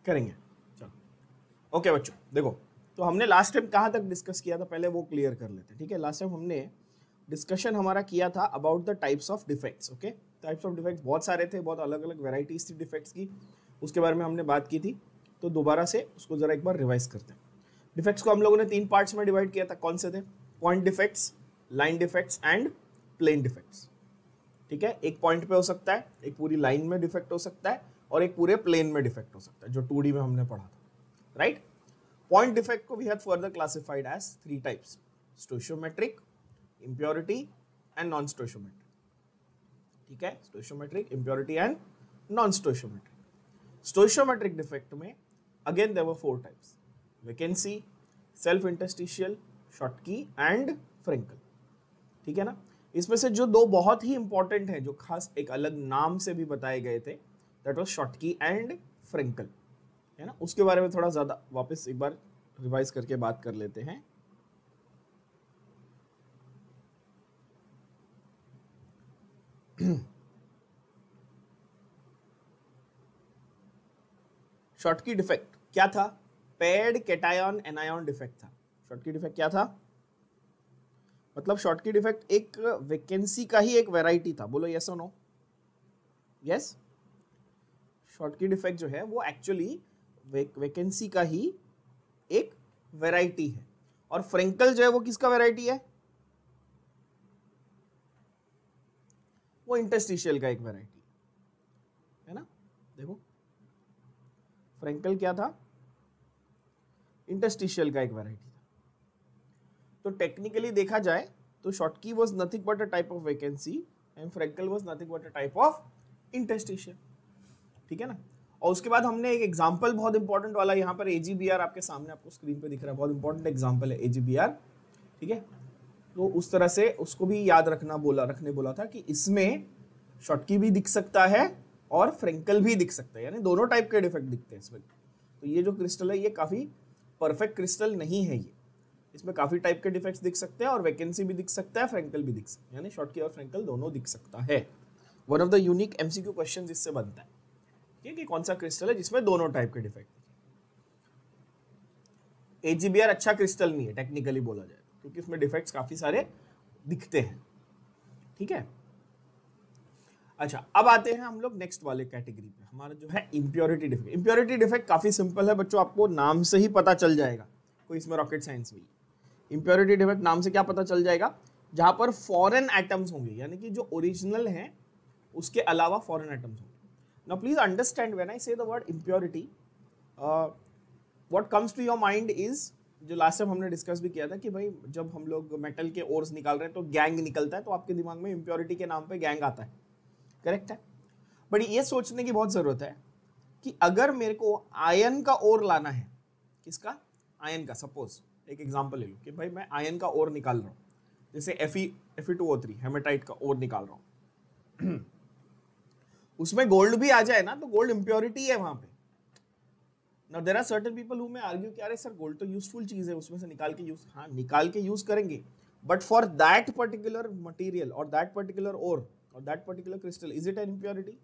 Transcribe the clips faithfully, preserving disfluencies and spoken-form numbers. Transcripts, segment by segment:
करेंगे। चलो ओके बच्चों, देखो तो हमने लास्ट टाइम कहाँ तक डिस्कस किया था, पहले वो क्लियर कर लेते हैं। ठीक है, लास्ट टाइम हमने डिस्कशन हमारा किया था about the types of defects. Okay, types of defects बहुत सारे थे, बहुत अलग अलग वेराइटीज थी डिफेक्ट्स की, उसके बारे में हमने बात की थी। तो दोबारा से उसको जरा एक बार रिवाइज करते हैं। डिफेक्ट्स को हम लोगों ने तीन पार्ट्स में डिवाइड किया था, कौन से थे? Point defects, line defects and plane defects. ठीक है, एक पॉइंट पे हो सकता है, एक पूरी लाइन में डिफेक्ट हो सकता है, और एक पूरे प्लेन में डिफेक्ट हो सकता है, जो टू डी में हमने पढ़ा था, राइट। पॉइंट डिफेक्ट को we have further classified as three types: stoichiometric, impurity and non stoichiometric. ठीक है, stoichiometric, impurity and non stoichiometric. Stoichiometric defect में again there were four types: vacancy, self interstitial, Schottky and Frenkel. ठीक है ना, इसमें से जो दो बहुत ही इंपॉर्टेंट हैं, जो खास एक अलग नाम से भी बताए गए थे, that was Schottky and Frenkel, है ना। उसके बारे में थोड़ा ज्यादा वापस एक बार रिवाइज करके बात कर लेते हैं। शॉटकी डिफेक्ट क्या था? पेयर्ड कैटायन एनायन डिफेक्ट था। शॉटकी डिफेक्ट क्या था? मतलब शॉटकी डिफेक्ट एक वैकेंसी का ही एक वैरायटी था। बोलो यस और नो? यस, शॉटकी डिफेक्ट जो है वो एक्चुअली वैकेंसी का ही एक वैरायटी है। और फ्रेंकल जो है वो किसका वैरायटी है? वो इंटरस्टिशियल का एक वैरायटी है ना। देखो फ्रेंकल क्या था? इंटरस्टिशियल का एक वैरायटी था। तो टेक्निकली देखा जाए तो Schottky was nothing but a type of vacancy and Frenkel was nothing but a type of interstitial. ठीक है ना। और उसके बाद हमने एक एग्जांपल बहुत इंपॉर्टेंट वाला, यहाँ पर एजीबीआर आपके सामने आपको स्क्रीन पे दिख रहा है, बहुत इंपॉर्टेंट एग्जांपल है एजीबीआर। ठीक है, तो उस तरह से उसको भी याद रखना बोला रखने बोला था कि इसमें शॉटकी भी दिख सकता है और फ्रेंकल भी दिख सकता है, यानी दोनों टाइप के डिफेक्ट दिखते हैं इसमें। तो ये जो क्रिस्टल है ये काफी परफेक्ट क्रिस्टल नहीं है, ये इसमें काफी टाइप के डिफेक्ट्स दिख सकते हैं और वैकेंसी भी दिख सकता है, फ्रेंकल भी दिख सकता है, यानी शॉटकी और फ्रेंकल दोनों दिख सकता है। One of the unique MCQ question इससे बनता है कि कौन सा क्रिस्टल है जिसमें दोनों टाइप के डिफेक्ट। एजीबीआर अच्छा क्रिस्टल नहीं है टेक्निकली बोला जाए, क्योंकि इसमें डिफेक्ट्स काफी सारे दिखते हैं। ठीक है, अच्छा अब आते हैं हम लोग नेक्स्ट वाले कैटेगरी पे, हमारा जो है इंप्योरिटी डिफेक्ट। इंप्योरिटी डिफेक्ट काफी सिंपल है बच्चों, आपको नाम से ही पता चल जाएगा, कोई इसमें रॉकेट साइंस नहीं। इंप्योरिटी डिफेक्ट नाम से क्या पता चल जाएगा? जहां पर फॉरेन एटम्स होंगे, यानी कि जो ओरिजिनल हैं उसके अलावा फॉरेन एटम्स होंगे। Now please understand, when I say the word impurity, what comes to your mind is, जो लास्ट टाइम हमने डिस्कस भी किया था कि भाई जब हम लोग मेटल के ओर्स निकाल रहे हैं तो गैंग निकलता है, तो आपके दिमाग में इंप्योरिटी के नाम पे गैंग आता है, करेक्ट है। बट ये सोचने की बहुत जरूरत है कि अगर मेरे को आयन का ओर लाना है, किसका? आयन का। सपोज एक एग्जांपल ले लो कि भाई मैं आयन का ओर निकाल रहा हूँ, जैसे F E F E two O three hematite का ओर निकाल रहा हूँ उसमें गोल्ड भी आ जाए ना तो गोल्ड इंप्योरिटी है वहां पे। Now there are certain people who may argue कि अरे सर गोल्ड तो यूजफुल चीज है, उसमें से निकाल के यूज, हाँ निकाल के यूज करेंगे, but for that particular material और दैट पर्टिकुलर ओर और that particular crystal is it an impurity?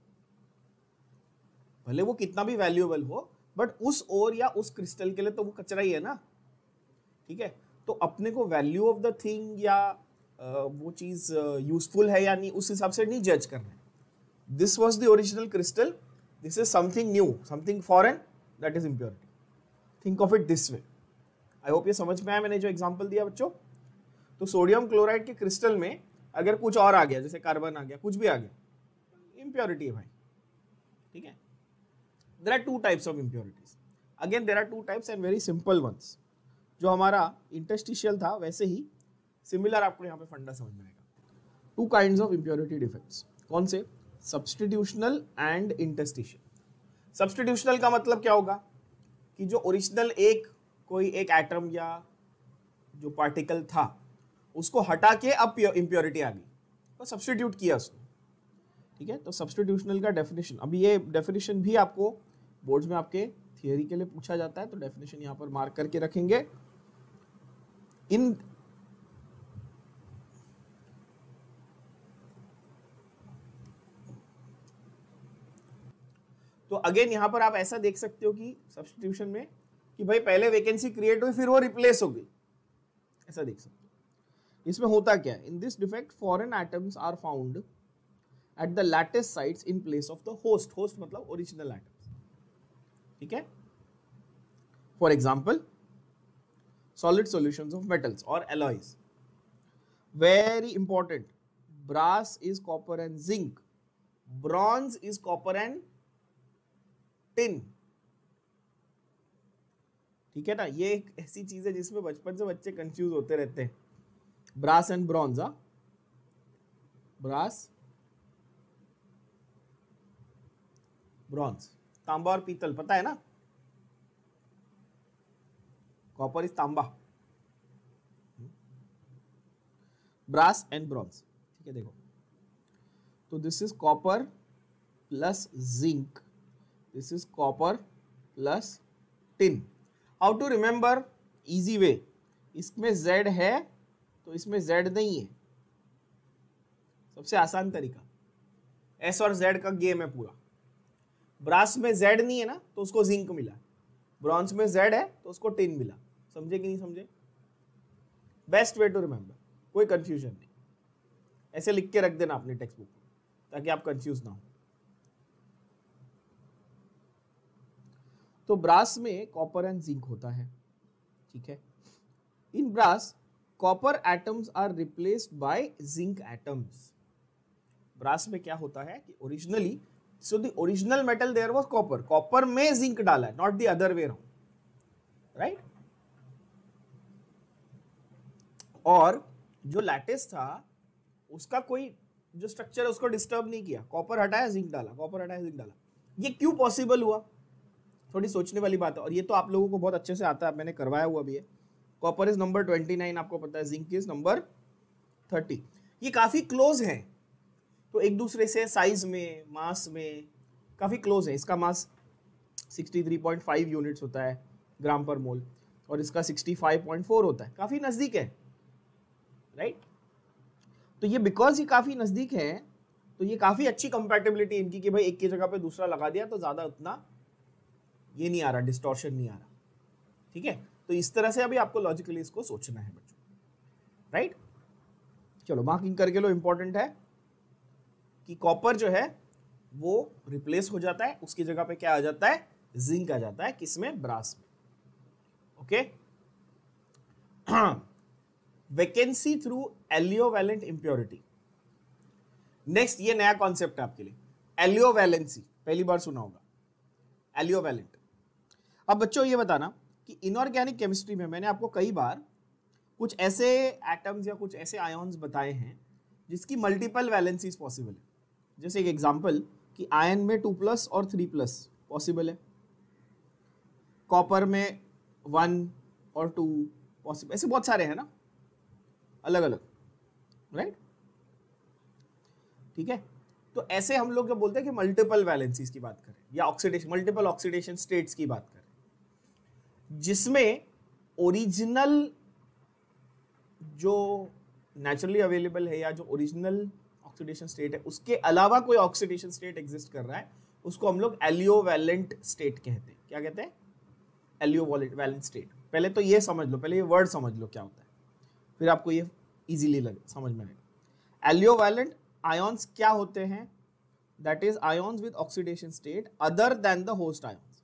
भले वो कितना भी वैल्यूएबल हो, बट उस ओर या उस क्रिस्टल के लिए तो वो कचरा ही है ना। ठीक है, तो अपने को वैल्यू ऑफ द थिंग या uh, वो चीज यूजफुल uh, है या नहीं, उस हिसाब से नहीं जज करना है। This was the original crystal, this is something new, something foreign, that is impurity. Think of it this way. I hope ये समझ में आया मैंने जो एग्जांपल दिया बच्चों। तो सोडियम क्लोराइड के क्रिस्टल में अगर कुछ और आ गया, जैसे कार्बन आ गया, कुछ भी आ गया, इंप्योरिटी है भाई। ठीक है, there are two types of impurities. Again there are two types and very simple ones. जो हमारा इंटरस्टिशियल था वैसे ही सिमिलर आपको यहाँ पे फंडा समझ में आएगा। Two kinds of impurity defects. कौन से? सब्स्टिट्यूशनल एंड इंटरस्टिशियल। सब्स्टिट्यूशनल का मतलब क्या होगा कि जो ओरिजिनल एक कोई एक एटम या जो पार्टिकल था उसको हटा के अब इंप्योरिटी आ गई, तो सब्स्टिट्यूट किया उसने। ठीक है, तो सब्स्टिट्यूशनल का डेफिनेशन, अभी ये डेफिनेशन भी आपको बोर्ड्स में आपके थियरी के लिए पूछा जाता है, तो डेफिनेशन यहां पर मार्क करके रखेंगे। इन तो अगेन यहां पर आप ऐसा देख सकते हो कि सब्स्टिट्यूशन में कि भाई पहले वैकेंसी क्रिएट हुई फिर वो रिप्लेस हो गई, ऐसा देख सकते हो। इसमें होता क्या है, in this defect foreign atoms are found at the lattice sites in place of the host, host मतलब ओरिजिनल एटम्स, ठीक है। For example solid solutions of metals or alloys. Very important. Brass is copper and zinc. Bronze is copper and tin. ठीक है ना, ये एक ऐसी चीज है जिसमें बचपन से बच्चे कंफ्यूज होते रहते हैं। ब्रास एंड ब्रॉन्ज, हा ब्रास ब्रॉन्ज, तांबा और पीतल पता है ना, कॉपर इज तांबा, ब्रास एंड ब्रॉन्ज, ठीक है। देखो तो this is copper plus zinc, this is copper plus tin. How to remember, easy way, इसमें Z है तो इसमें Z नहीं है, सबसे आसान तरीका, S और Z का गेम है पूरा। ब्रास में Z नहीं है ना तो उसको जिंक मिला, ब्रॉन्ज में Z है तो उसको टिन मिला, समझे कि नहीं समझे? बेस्ट वे टू रिमेंबर, कोई कंफ्यूजन नहीं, ऐसे लिख के रख देना अपनी टेक्स्ट बुक में ताकि आप कंफ्यूज ना हो। तो ब्रास में कॉपर एंड जिंक होता है, ठीक है। In brass copper atoms are replaced by zinc atoms. Brass में क्या होता है कि originally, so the original metal there was copper, copper में जिंक डाला है, not the other way around, right. और जो लैटिस था उसका कोई जो स्ट्रक्चर है उसको डिस्टर्ब नहीं किया, कॉपर हटाया जिंक डाला, कॉपर हटाया जिंक डाला। ये क्यों पॉसिबल हुआ, थोड़ी सोचने वाली बात है, और ये तो आप लोगों को बहुत अच्छे से आता है, मैंने करवाया हुआ भी है। Copper is number twenty nine, आपको पता है, जिंक इज नंबर थर्टी। ये काफी क्लोज है, तो एक दूसरे से साइज में, मास में काफी क्लोज है। इसका mass sixty three point five units होता है ग्राम पर मोल, और इसका सिक्सटी फाइव पॉइंट फोर होता है, काफी नजदीक है, राइट right? तो ये बिकॉज ये काफी नजदीक है तो ये काफी अच्छी कंपैटिबिलिटी इनकी कि भाई एक की जगह पे दूसरा लगा दिया तो ज्यादा उतना ये नहीं आ रहा, डिस्टॉर्शन नहीं आ रहा, ठीक है। तो इस तरह से अभी आपको लॉजिकली इसको सोचना है बच्चों, राइट right? चलो मार्किंग करके लो, इंपॉर्टेंट है कि कॉपर जो है वो रिप्लेस हो जाता है, उसकी जगह पे क्या आ जाता है, जिंक आ जाता है, किसमें, ब्रास में, okay. Vacancy through aliovalent impurity, next ये नया कॉन्सेप्ट है आपके लिए, एलियोवैलेंसी, पहली बार सुना होगा एलियोवैलेंट। अब बच्चों ये बताना कि इनऑर्गेनिक केमिस्ट्री में मैंने आपको कई बार कुछ ऐसे एटम्स या कुछ ऐसे आयन्स बताए हैं जिसकी मल्टीपल वैलेंसीज पॉसिबल है। जैसे एक एग्जांपल कि आयन में टू प्लस और थ्री प्लस पॉसिबल है, कॉपर में वन और टू पॉसिबल, ऐसे बहुत सारे हैं ना, अलग अलग, राइट, ठीक है। तो ऐसे हम लोग जब बोलते हैं कि मल्टीपल वैलेंसीज की बात करें या ऑक्सीडेशन, मल्टीपल ऑक्सीडेशन स्टेट्स की बात करें, जिसमें ओरिजिनल जो नेचुरली अवेलेबल है या जो ओरिजिनल ऑक्सीडेशन स्टेट है उसके अलावा कोई ऑक्सीडेशन स्टेट एग्जिस्ट कर रहा है, उसको हम लोग एलियोवैलेंट स्टेट कहते हैं। क्या कहते हैं, एलियोवैलेंट स्टेट। पहले तो ये समझ लो, पहले ये वर्ड समझ लो क्या होता है, फिर आपको ये इजीली लगे, समझ में आएगा। एलियोवैलेंट आयन्स क्या होते हैं, that is ions with oxidation state other than the host ions.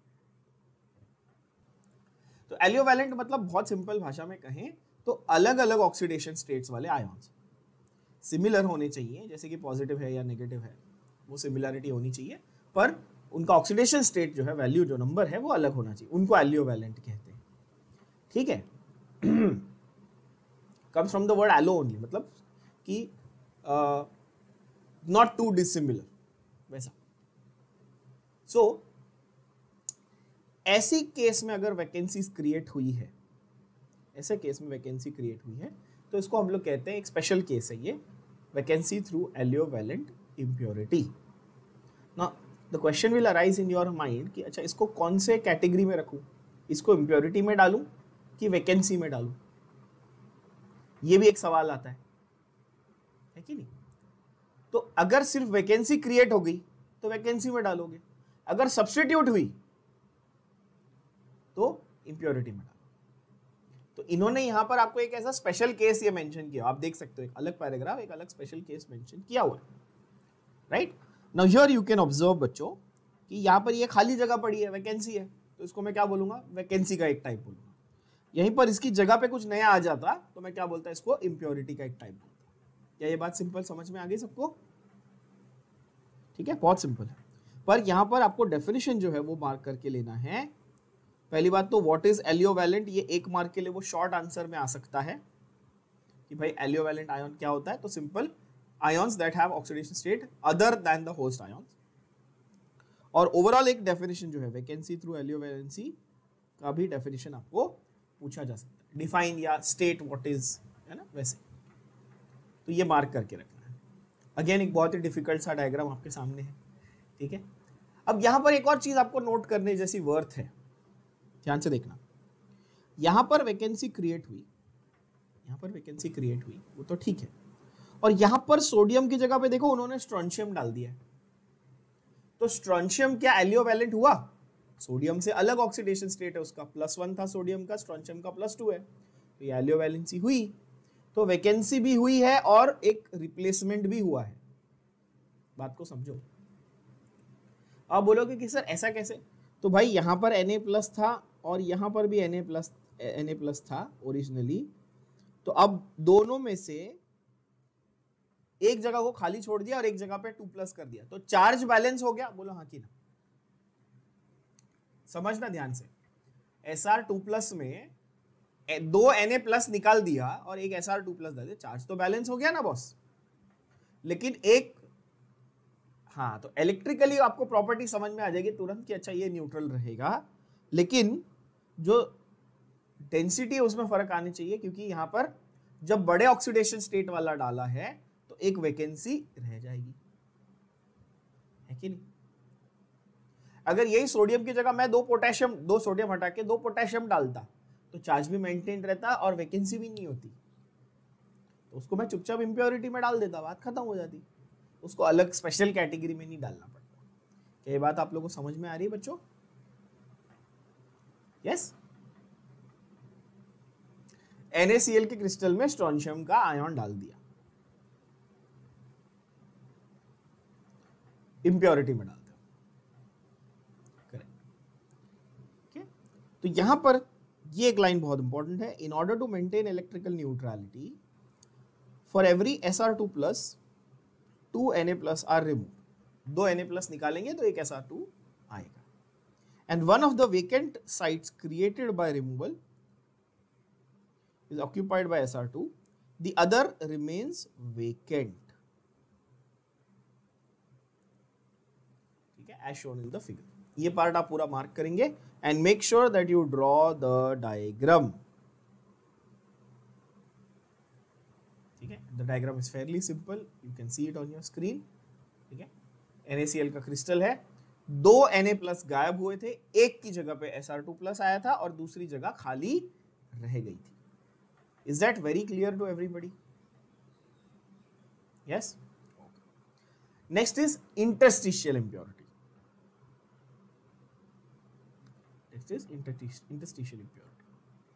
तो एलियोवैलेंट मतलब बहुत सिंपल भाषा में कहें तो अलग अलग ऑक्सीडेशन स्टेट्स वाले आयन्स, सिमिलर होने चाहिए, जैसे कि पॉजिटिव है या नेगेटिव है वो सिमिलरिटी होनी चाहिए, पर उनका ऑक्सीडेशन स्टेट जो है, वैल्यू जो नंबर है वो अलग होना चाहिए, उनको एलियोवैलेंट कहते हैं, ठीक है। comes from the word allo only, मतलब कि not too dissimilar, वैसा। so ऐसी केस में अगर वैकेंसीज क्रिएट हुई है, ऐसे केस में वैकेंसी क्रिएट हुई है तो इसको हम लोग कहते हैं, एक स्पेशल केस है ये, vacancy through aliovalent impurity. Now the question will arise in your mind कि अच्छा इसको कौन से कैटेगरी में रखूं, इसको इम्प्योरिटी में डालूं कि वैकेंसी में डालूं, ये भी एक सवाल आता है, है कि नहीं। तो अगर सिर्फ वैकेंसी क्रिएट हो गई तो वैकेंसी में डालोगे, अगर सब्स्टिट्यूट हुई तो इंप्योरिटी में डालो। तो इन्होंने यहां पर आपको एक ऐसा स्पेशल केस ये मेंशन किया, आप देख सकते हो एक अलग पैराग्राफ, एक अलग स्पेशल केस मेंशन किया हुआ है, right. Now here you can observe बच्चों कि यहाँ पर ये खाली जगह पड़ी है, वैकेंसी है, तो इसको मैं क्या बोलूंगा, वैकेंसी का एक टाइप बोलूंगा। यहीं पर इसकी जगह पे कुछ नया आ जाता तो मैं क्या बोलता, इसको इंप्योरिटी का एक टाइप बोलता। क्या ये बात सिंपल समझ में आ गई सबको? ठीक है, बहुत सिंपल है। पर यहाँ पर आपको डेफिनेशन जो है वो मार्क करके लेना है। पहली बात तो व्हाट इज एलियोवैलेंट, ये एक मार्क के लिए वो शॉर्ट आंसर में आ सकता है कि भाई एलियोवैलेंट आयन क्या होता है, तो simple ions that have oxidation state other than the host ions. और ओवरऑल एक डेफिनेशन जो है वैकेंसी थ्रू एलियोवैलेंसी का भी डेफिनेशन आपको पूछा जा सकता है, डिफाइन या स्टेट व्हाट इज, है ना, वैसे। तो ये मार्क करके रखना है। अगेन एक बहुत ही डिफिकल्ट सा डायग्राम आपके सामने है, ठीक है। अब यहां पर एक और चीज आपको नोट करने जैसी वर्थ है, ध्यान से देखना। यहां पर वैकेंसी क्रिएट हुई, यहां पर वैकेंसी क्रिएट हुई, वो तो ठीक है। और यहां पर सोडियम की जगह पे देखो उन्होंने स्ट्रोंशियम डाल दिया है, तो स्ट्रोंशियम क्या एलियोवैलेंट हुआ? सोडियम से अलग ऑक्सीडेशन स्टेट है उसका, प्लस वन था सोडियम का, स्ट्रोंशियम का प्लस टू है, तो ये एलियोवैलेंसी हुई, तो वैकेंसी भी हुई है और एक रिप्लेसमेंट भी हुआ है। बात को समझो। अब बोलोगे कि सर ऐसा कैसे, तो भाई यहां पर Na प्लस था और यहां पर भी Na प्लस Na प्लस था ओरिजिनली, तो अब दोनों में से एक जगह को खाली छोड़ दिया और एक जगह पे टू प्लस कर दिया, तो चार्ज बैलेंस हो गया। बोलो हाँ कि ना, समझना ध्यान से। एस आर टू प्लस में दो Na प्लस निकाल दिया और एक एस आर टू प्लस डाल दिया, चार्ज तो बैलेंस हो गया ना बॉस। लेकिन एक, हाँ, तो इलेक्ट्रिकली आपको प्रॉपर्टी समझ में आ जाएगी तुरंत कि अच्छा ये न्यूट्रल रहेगा, लेकिन जो डेंसिटी है उसमें फर्क आनी चाहिए, क्योंकि यहां पर जब बड़े ऑक्सीडेशन स्टेट वाला डाला है तो एक वैकेंसी रह जाएगी, है कि नहीं। अगर यही सोडियम की जगह मैं दो पोटेशियम, दो सोडियम हटा के दो पोटेशियम डालता तो चार्ज भी मेंटेन रहता और वैकेंसी भी नहीं होती, तो उसको मैं चुपचाप इंप्योरिटी में डाल देता, बात खत्म हो जाती, उसको अलग स्पेशल कैटेगरी में नहीं डालना पड़ता। क्या ये बात आप लोगों को समझ में आ रही है बच्चों? यस। NaCl के क्रिस्टल में स्ट्रोंशियम का आयन डाल दिया, इंप्योरिटी में डाल दिया, करेक्ट। ठीक है, तो यहां पर ये एक लाइन बहुत इंपॉर्टेंट है, in order to maintain electrical neutrality for every S R two plus two Na plus are remove. दो Na प्लस निकालेंगे तो एक एस आर टू आएगा, and one of the vacant sites created by removal is occupied by S R two, the other remains vacant. ठीक है, as shown in the figure. ये part आप पूरा मार्क करेंगे and make sure that you draw the diagram. ठीक है, the diagram is fairly simple. You can see it on your screen. ठीक है, NaCl का क्रिस्टल है, दो Na प्लस गायब हुए थे, एक की जगह पे S R टू प्लस आया था और दूसरी जगह खाली रह गई थी। Is that very clear to everybody? Yes? Okay. Next is interstitial impurity. Next is interstitial impurity.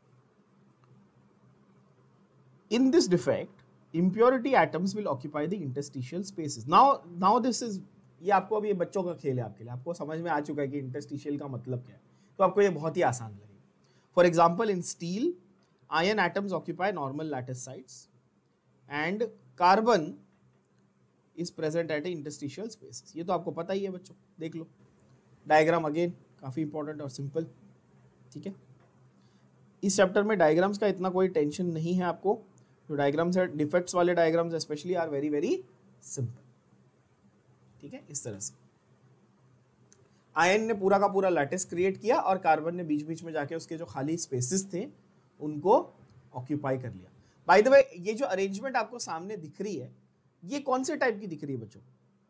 In this defect, impurity atoms will occupy the interstitial spaces. Now, now this is, ये आपको अभी बच्चों का खेल है, आपके लिए आपको समझ में आ चुका है कि interstitial का मतलब क्या है, तो आपको ये बहुत ही आसान लगेगा। For example, in steel, iron atoms occupy normal lattice sites and carbon is present at interstitial spaces. ये तो आपको पता ही है बच्चों, देख लो डायग्राम, अगेन काफी इंपॉर्टेंट और सिंपल। ठीक है, इस चैप्टर में डायग्राम्स का इतना कोई टेंशन नहीं है आपको, जो डायग्राम्स है डिफेक्ट्स वाले diagrams specially are very very simple. ठीक है, इस तरह से आयन ने पूरा का पूरा लैटिस क्रिएट किया और कार्बन ने बीच बीच में जाके उसके जो खाली स्पेसेस थे उनको ऑक्यूपाई कर लिया। बाय द वे, ये जो अरेंजमेंट आपको सामने दिख रही है, ये कौन से टाइप की दिख रही है बच्चों?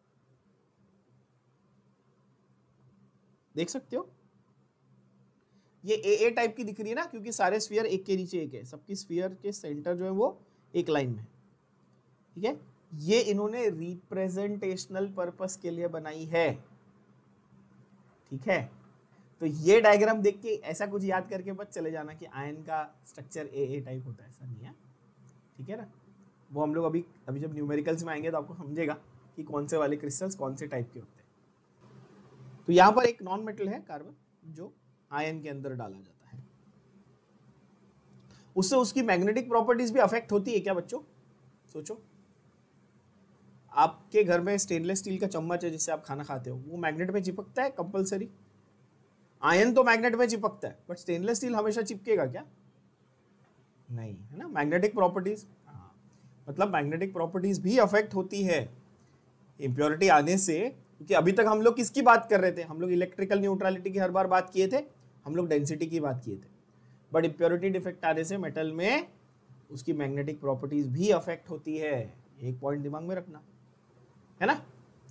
देख सकते हो, ये ए ए टाइप की दिख रही है ना, क्योंकि सारे स्फीयर एक के नीचे एक है, सबकी स्फीयर के सेंटर जो है वो एक लाइन में है। ठीक है, ये इन्होंने रिप्रेजेंटेशनल पर्पस के लिए बनाई है। ठीक है, तो ये डायग्राम देख के ऐसा कुछ याद करके मत चले जाना कि आयन का स्ट्रक्चर ए ए टाइप होता है, ऐसा नहीं है, ठीक है ना। वो हम लोग अभी अभी जब न्यूमेरिकल्स में आएंगे तो आपको समझेगा कि कौन से वाले क्रिस्टल्स कौन से टाइप के होते हैं। तो यहाँ पर एक नॉन मेटल है कार्बन, जो आयन के अंदर डाला जाता है, उससे उसकी मैग्नेटिक प्रॉपर्टीज भी अफेक्ट होती है क्या बच्चों? सोचो, आपके घर में स्टेनलेस स्टील का चम्मच है जिससे आप खाना खाते हो, वो मैग्नेट पे चिपकता है कंपलसरी? आयन तो मैग्नेट पे चिपकता है, बट स्टेनलेस स्टील हमेशा चिपकेगा क्या? नहीं, है ना। मैग्नेटिक प्रॉपर्टीज, मतलब मैग्नेटिक प्रॉपर्टीज भी अफेक्ट होती है इम्प्योरिटी आने से, क्योंकि अभी तक हम लोग किसकी बात कर रहे थे? हम लोग इलेक्ट्रिकल न्यूट्रलिटी की हर बार बात किए थे, हम लोग डेंसिटी की बात किए थे, बट इम्प्योरिटी डिफेक्ट आने से मेटल में उसकी मैग्नेटिक प्रॉपर्टीज भी अफेक्ट होती है। एक पॉइंट दिमाग में रखना, है ना।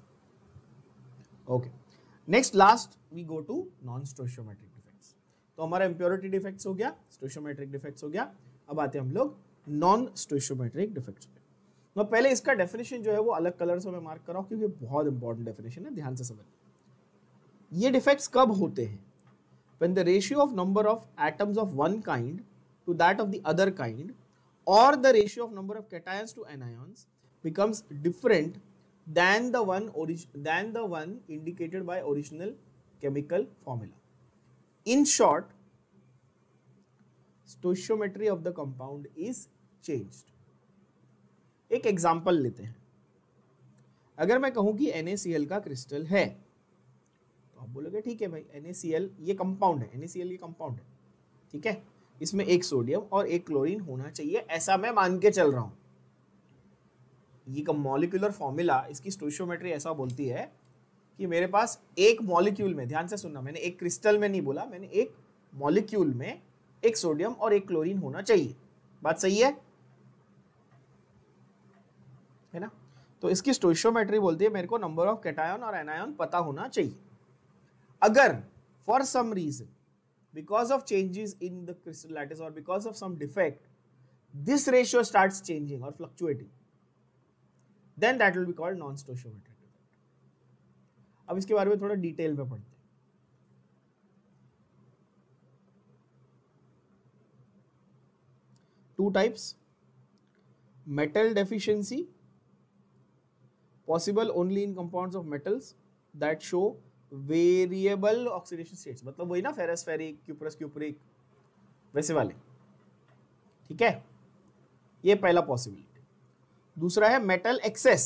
Okay, next last we go to non stoichiometric defects. तो हमारा इम्प्योरिटी डिफेक्ट्स हो गया, स्टोइचियोमेट्रिक डिफेक्ट्स हो गया, अब आते हैं हम लोग नॉन स्टोइचियोमेट्रिक डिफेक्ट्स पे। मैं पहले इसका डेफिनेशन जो है वो अलग कलर से मैं मार्क कर रहा हूं क्योंकि बहुत इंपॉर्टेंट डेफिनेशन है, ध्यान से समझिए। ये डिफेक्ट्स कब होते हैं? When the ratio of number of atoms of one kind to that of the other kind, or the ratio of number of cations to anions becomes different than the one origin than the one indicated by original chemical formula. In short, stoichiometry of the compound is changed. एक example लेते हैं। अगर मैं कहूं कि NaCl का crystal है, तो आप बोलोगे ठीक है भाई, NaCl ये कंपाउंड है, NaCl ये कंपाउंड है, ठीक है, इसमें एक सोडियम और एक क्लोरीन होना चाहिए, ऐसा मैं मान के चल रहा हूं। ये का मॉलिक्यूलर फॉर्मूला, इसकी स्टोइचियोमेट्री ऐसा बोलती है कि मेरे पास एक मॉलिक्यूल में, ध्यान से सुनना, मैंने एक क्रिस्टल में नहीं बोला, मैंने एक मॉलिक्यूल में एक सोडियम और एक क्लोरीन होना चाहिए। बात सही है है ना। तो इसकी स्टोइचियोमेट्री बोलती है मेरे को नंबर ऑफ कैटायन और एनायन पता होना चाहिए। अगर for some reason, because of changes in the crystal lattice और because of some defect, this ratio starts changing और fluctuating, then that will be called non stoichiometric defect. अब इसके बारे में थोड़ा डिटेल में पढ़ते हैं। Two types, metal deficiency possible only in compounds of metals that show variable oxidation states, मतलब वही ना, फेरस फेरिक, क्यूप्रस क्यूप्रिक, वैसे वाले, ठीक है, ये पहला पॉसिबिलिटी। दूसरा है मेटल एक्सेस,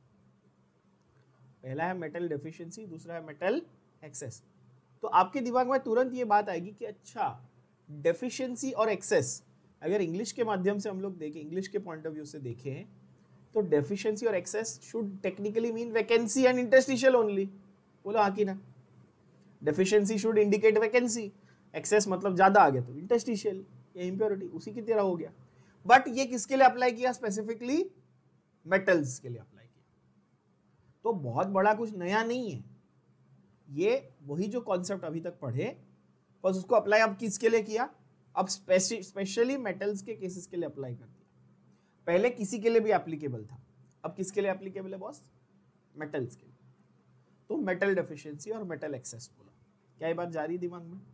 पहला है मेटल डेफिशिएंसी, दूसरा है मेटल एक्सेस। तो आपके दिमाग में तुरंत ये बात आएगी कि अच्छा, डेफिशिएंसी और एक्सेस अगर इंग्लिश के माध्यम से हम लोग देखें, इंग्लिश के पॉइंट ऑफ व्यू से देखें, तो डेफिशिएंसी और excess should technically mean vacancy and interstitial only. बोलो हाँ कि ना। Deficiency should indicate vacancy, excess मतलब ज्यादा आ गया तो इंटरस्टिशियल या इंप्योरिटी, उसी की तरह हो गया। बट ये किसके लिए अप्लाई किया? स्पेसिफिकली मेटल्स के लिए अप्लाई किया। तो बहुत बड़ा कुछ नया नहीं है, ये वही जो कॉन्सेप्ट अभी तक पढ़े, बस उसको अप्लाई अब किसके लिए किया? अब स्पेशली मेटल्स के केसेस के लिए अप्लाई कर दिया। पहले किसी के लिए भी एप्लीकेबल था, अब किसके लिए एप्लीकेबल है बॉस? मेटल्स के लिए। तो मेटल डेफिशिएंसी और मेटल एक्सेस बोला। क्या ये बात जा रही है दिमाग में?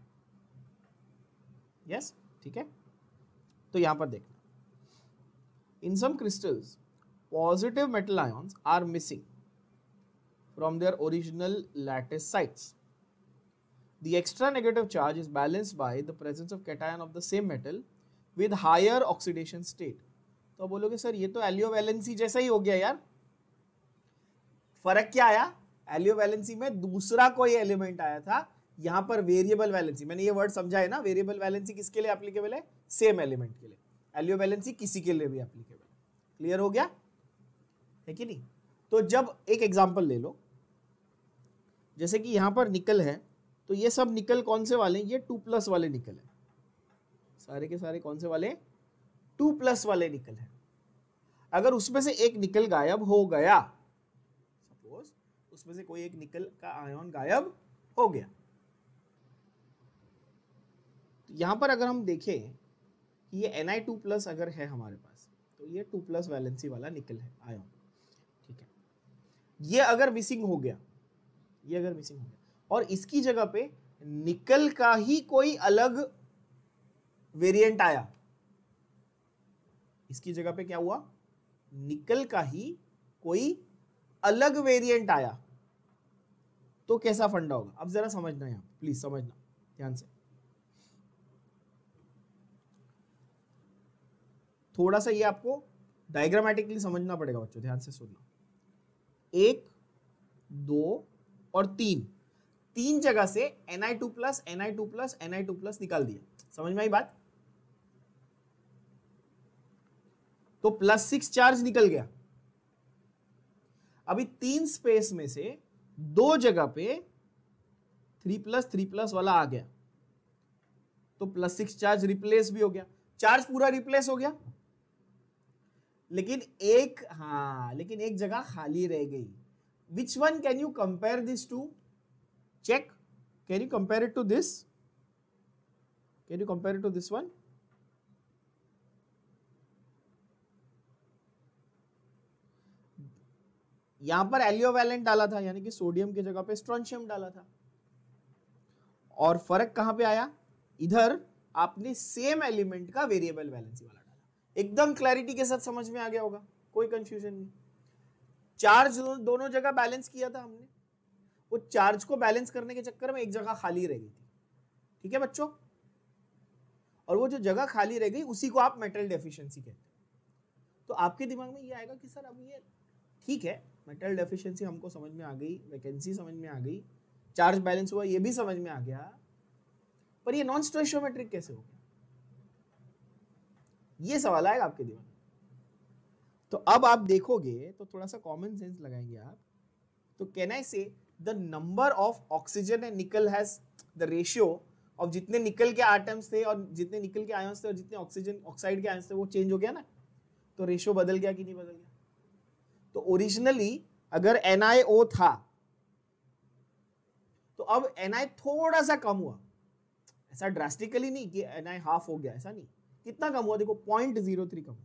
यस, ठीक है। तो यहां पर देखना, in some crystals positive metal ions are missing from their original lattice sites. The extra negative charge is balanced by the presence of cation of the same metal with higher oxidation state. तो बोलोगे sir ये तो एलियो valency जैसा ही हो गया यार। फर्क क्या आया? एलियो वैलेंसी में दूसरा कोई एलिमेंट आया था, यहां पर वेरिएबल वैलेंसी, मैंने ये वर्ड समझा है ना। वेरिएबल वैलेंसी किसके लिए एप्लीकेबल है? सेम एलिमेंट के लिए। एलियो वैलेंसी किसी के लिए भी एप्लीकेबल। क्लियर हो गया है कि नहीं? तो जब एक एग्जांपल ले लो, जैसे कि यहां पर निकल है, तो ये सब निकल कौन से वाले? ये टू प्लस वाले निकल है, सारे के सारे कौन से वाले? टू प्लस वाले निकल है। अगर उसमें से एक निकल गायब हो गया, सपोज उसमें से कोई एक निकल का आयन गायब हो गया, तो यहां पर अगर हम देखें कि ये एन आई टू प्लस अगर है हमारे पास, तो ये टू प्लस वैलेंसी वाला निकल है आयन, ठीक है। ये अगर मिसिंग हो गया, ये अगर मिसिंग हो गया, और इसकी जगह पे निकल का ही कोई अलग वेरिएंट आया, इसकी जगह पे क्या हुआ, निकल का ही कोई अलग वेरिएंट आया, तो कैसा फंडा होगा। अब जरा समझना है, प्लीज समझना ध्यान से, थोड़ा सा ये आपको डायग्रामेटिकली समझना पड़ेगा बच्चों, ध्यान से सुनना। एक, दो और तीन, तीन जगह से N I two plus N I two plus N I two plus निकाल दिया, समझ में आई बात। तो प्लस सिक्स चार्ज निकल गया। अभी तीन स्पेस में से दो जगह पे थ्री प्लस थ्री प्लस वाला आ गया, तो प्लस सिक्स चार्ज रिप्लेस भी हो गया, चार्ज पूरा रिप्लेस हो गया, लेकिन एक, हाँ लेकिन एक जगह खाली रह गई। Which one can you compare this to, check, can you compare it to this, can you compare it to this one. यहां पर एलियोवैलेंट डाला था, यानी कि सोडियम की जगह पे स्ट्रोंशियम डाला था, और फर्क कहां पे आया, इधर आपने सेम एलिमेंट का वेरिएबल वैलेंसी वाला डाला। एकदम क्लैरिटी के साथ समझ में आ गया होगा, कोई कंफ्यूजन नहीं। चार्ज दोनों जगह बैलेंस किया था हमने, वो चार्ज को बैलेंस करने के चक्कर में एक जगह खाली रह गई थी, ठीक है बच्चों, और वो जो जगह खाली रह गई उसी को आप मेटल डेफिशिएंसी कहते हैं। तो आपके दिमाग में ये आएगा कि सर अब ये ठीक है, मेटल डेफिशिएंसी हमको समझ में आ गई, वैकेंसी समझ में आ गई, चार्ज बैलेंस हुआ ये भी समझ में आ गया, पर ये नॉन स्टोइचियोमेट्रिक कैसे हो गया, ये सवाल आएगा आपके दिमाग में। तो अब आप देखोगे तो थोड़ा सा कॉमन सेंस लगाएंगे आप, तो can I say the number of oxygen and nickel has the ratio of जितने निकल के एटम्स थे और जितने निकल के आयन्स थे और जितने ऑक्सीजन ऑक्साइड के आयन्स थे वो चेंज हो गया ना, तो रेशियो बदल गया कि नहीं बदल गया। तो ओरिजिनली अगर एन आई ओ था तो अब एन आई थोड़ा सा कम हुआ, ऐसा ड्रास्टिकली नहीं कि एन आई हाफ हो गया, ऐसा नहीं, कितना कम हुआ देखो, पॉइंट जीरो थ्री कम,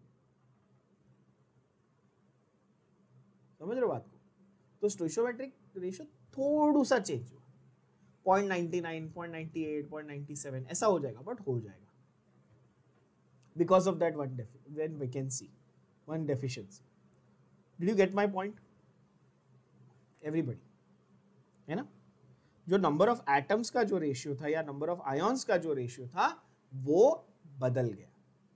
समझ रहे हो बात को। तो स्टोइचियोमेट्रिक रेशियो थोड़ा सा चेंज हुआ, point ninety nine, point ninety eight, point ninety seven ऐसा हो जाएगा, बट हो जाएगा because of that one one vacancy, one deficiency. Did you get my point everybody, है ना। जो नंबर ऑफ एटम्स का जो रेशियो था या नंबर ऑफ आयन्स का जो रेशियो था वो बदल गया।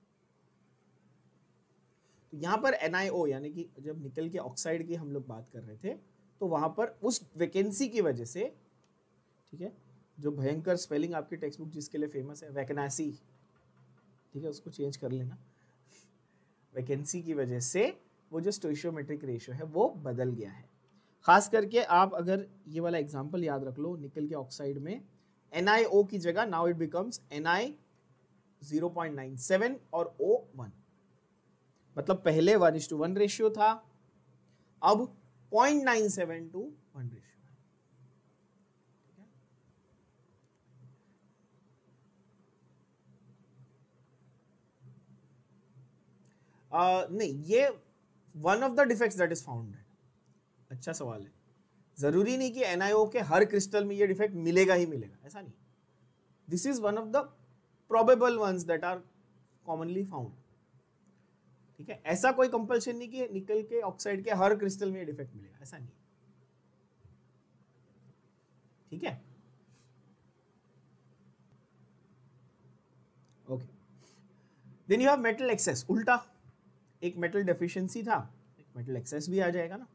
तो यहां पर एन आई ओ यानी कि जब निकल के ऑक्साइड की हम लोग बात कर रहे थे तो वहां पर उस वैकेंसी की वजह से, ठीक है, जो भयंकर स्पेलिंग आपकी टेक्स्ट बुक जिसके लिए फेमस है वैकेनेसी, ठीक है, उसको चेंज कर लेना, वैकेंसी की वजह से वो जो स्टोइचियोमेट्रिक रेशियो है वो बदल गया है। खास करके आप अगर ये वाला एग्जांपल याद रख लो, निकल के ऑक्साइड में एन आई ओ की जगह now it becomes N I zero point nine seven और O वन, मतलब पहले one is two one ratio था, अब point nine seven two one ratio है। uh, नहीं, ये one of the defects that is found है। अच्छा सवाल है, जरूरी नहीं कि एन आई ओ के हर क्रिस्टल में ये डिफेक्ट मिलेगा ही मिलेगा, ऐसा नहीं, this is one of the probable ones that are commonly found, ठीक है। ऐसा कोई कंपल्शन नहीं कि निकल के ऑक्साइड के हर क्रिस्टल में ये डिफेक्ट मिलेगा, ऐसा नहीं, ठीक है, okay. Then you have metal excess, उल्टा, एक मेटल डेफिशिएंसी था, एक मेटल एक्सेस भी आ जाएगा ना।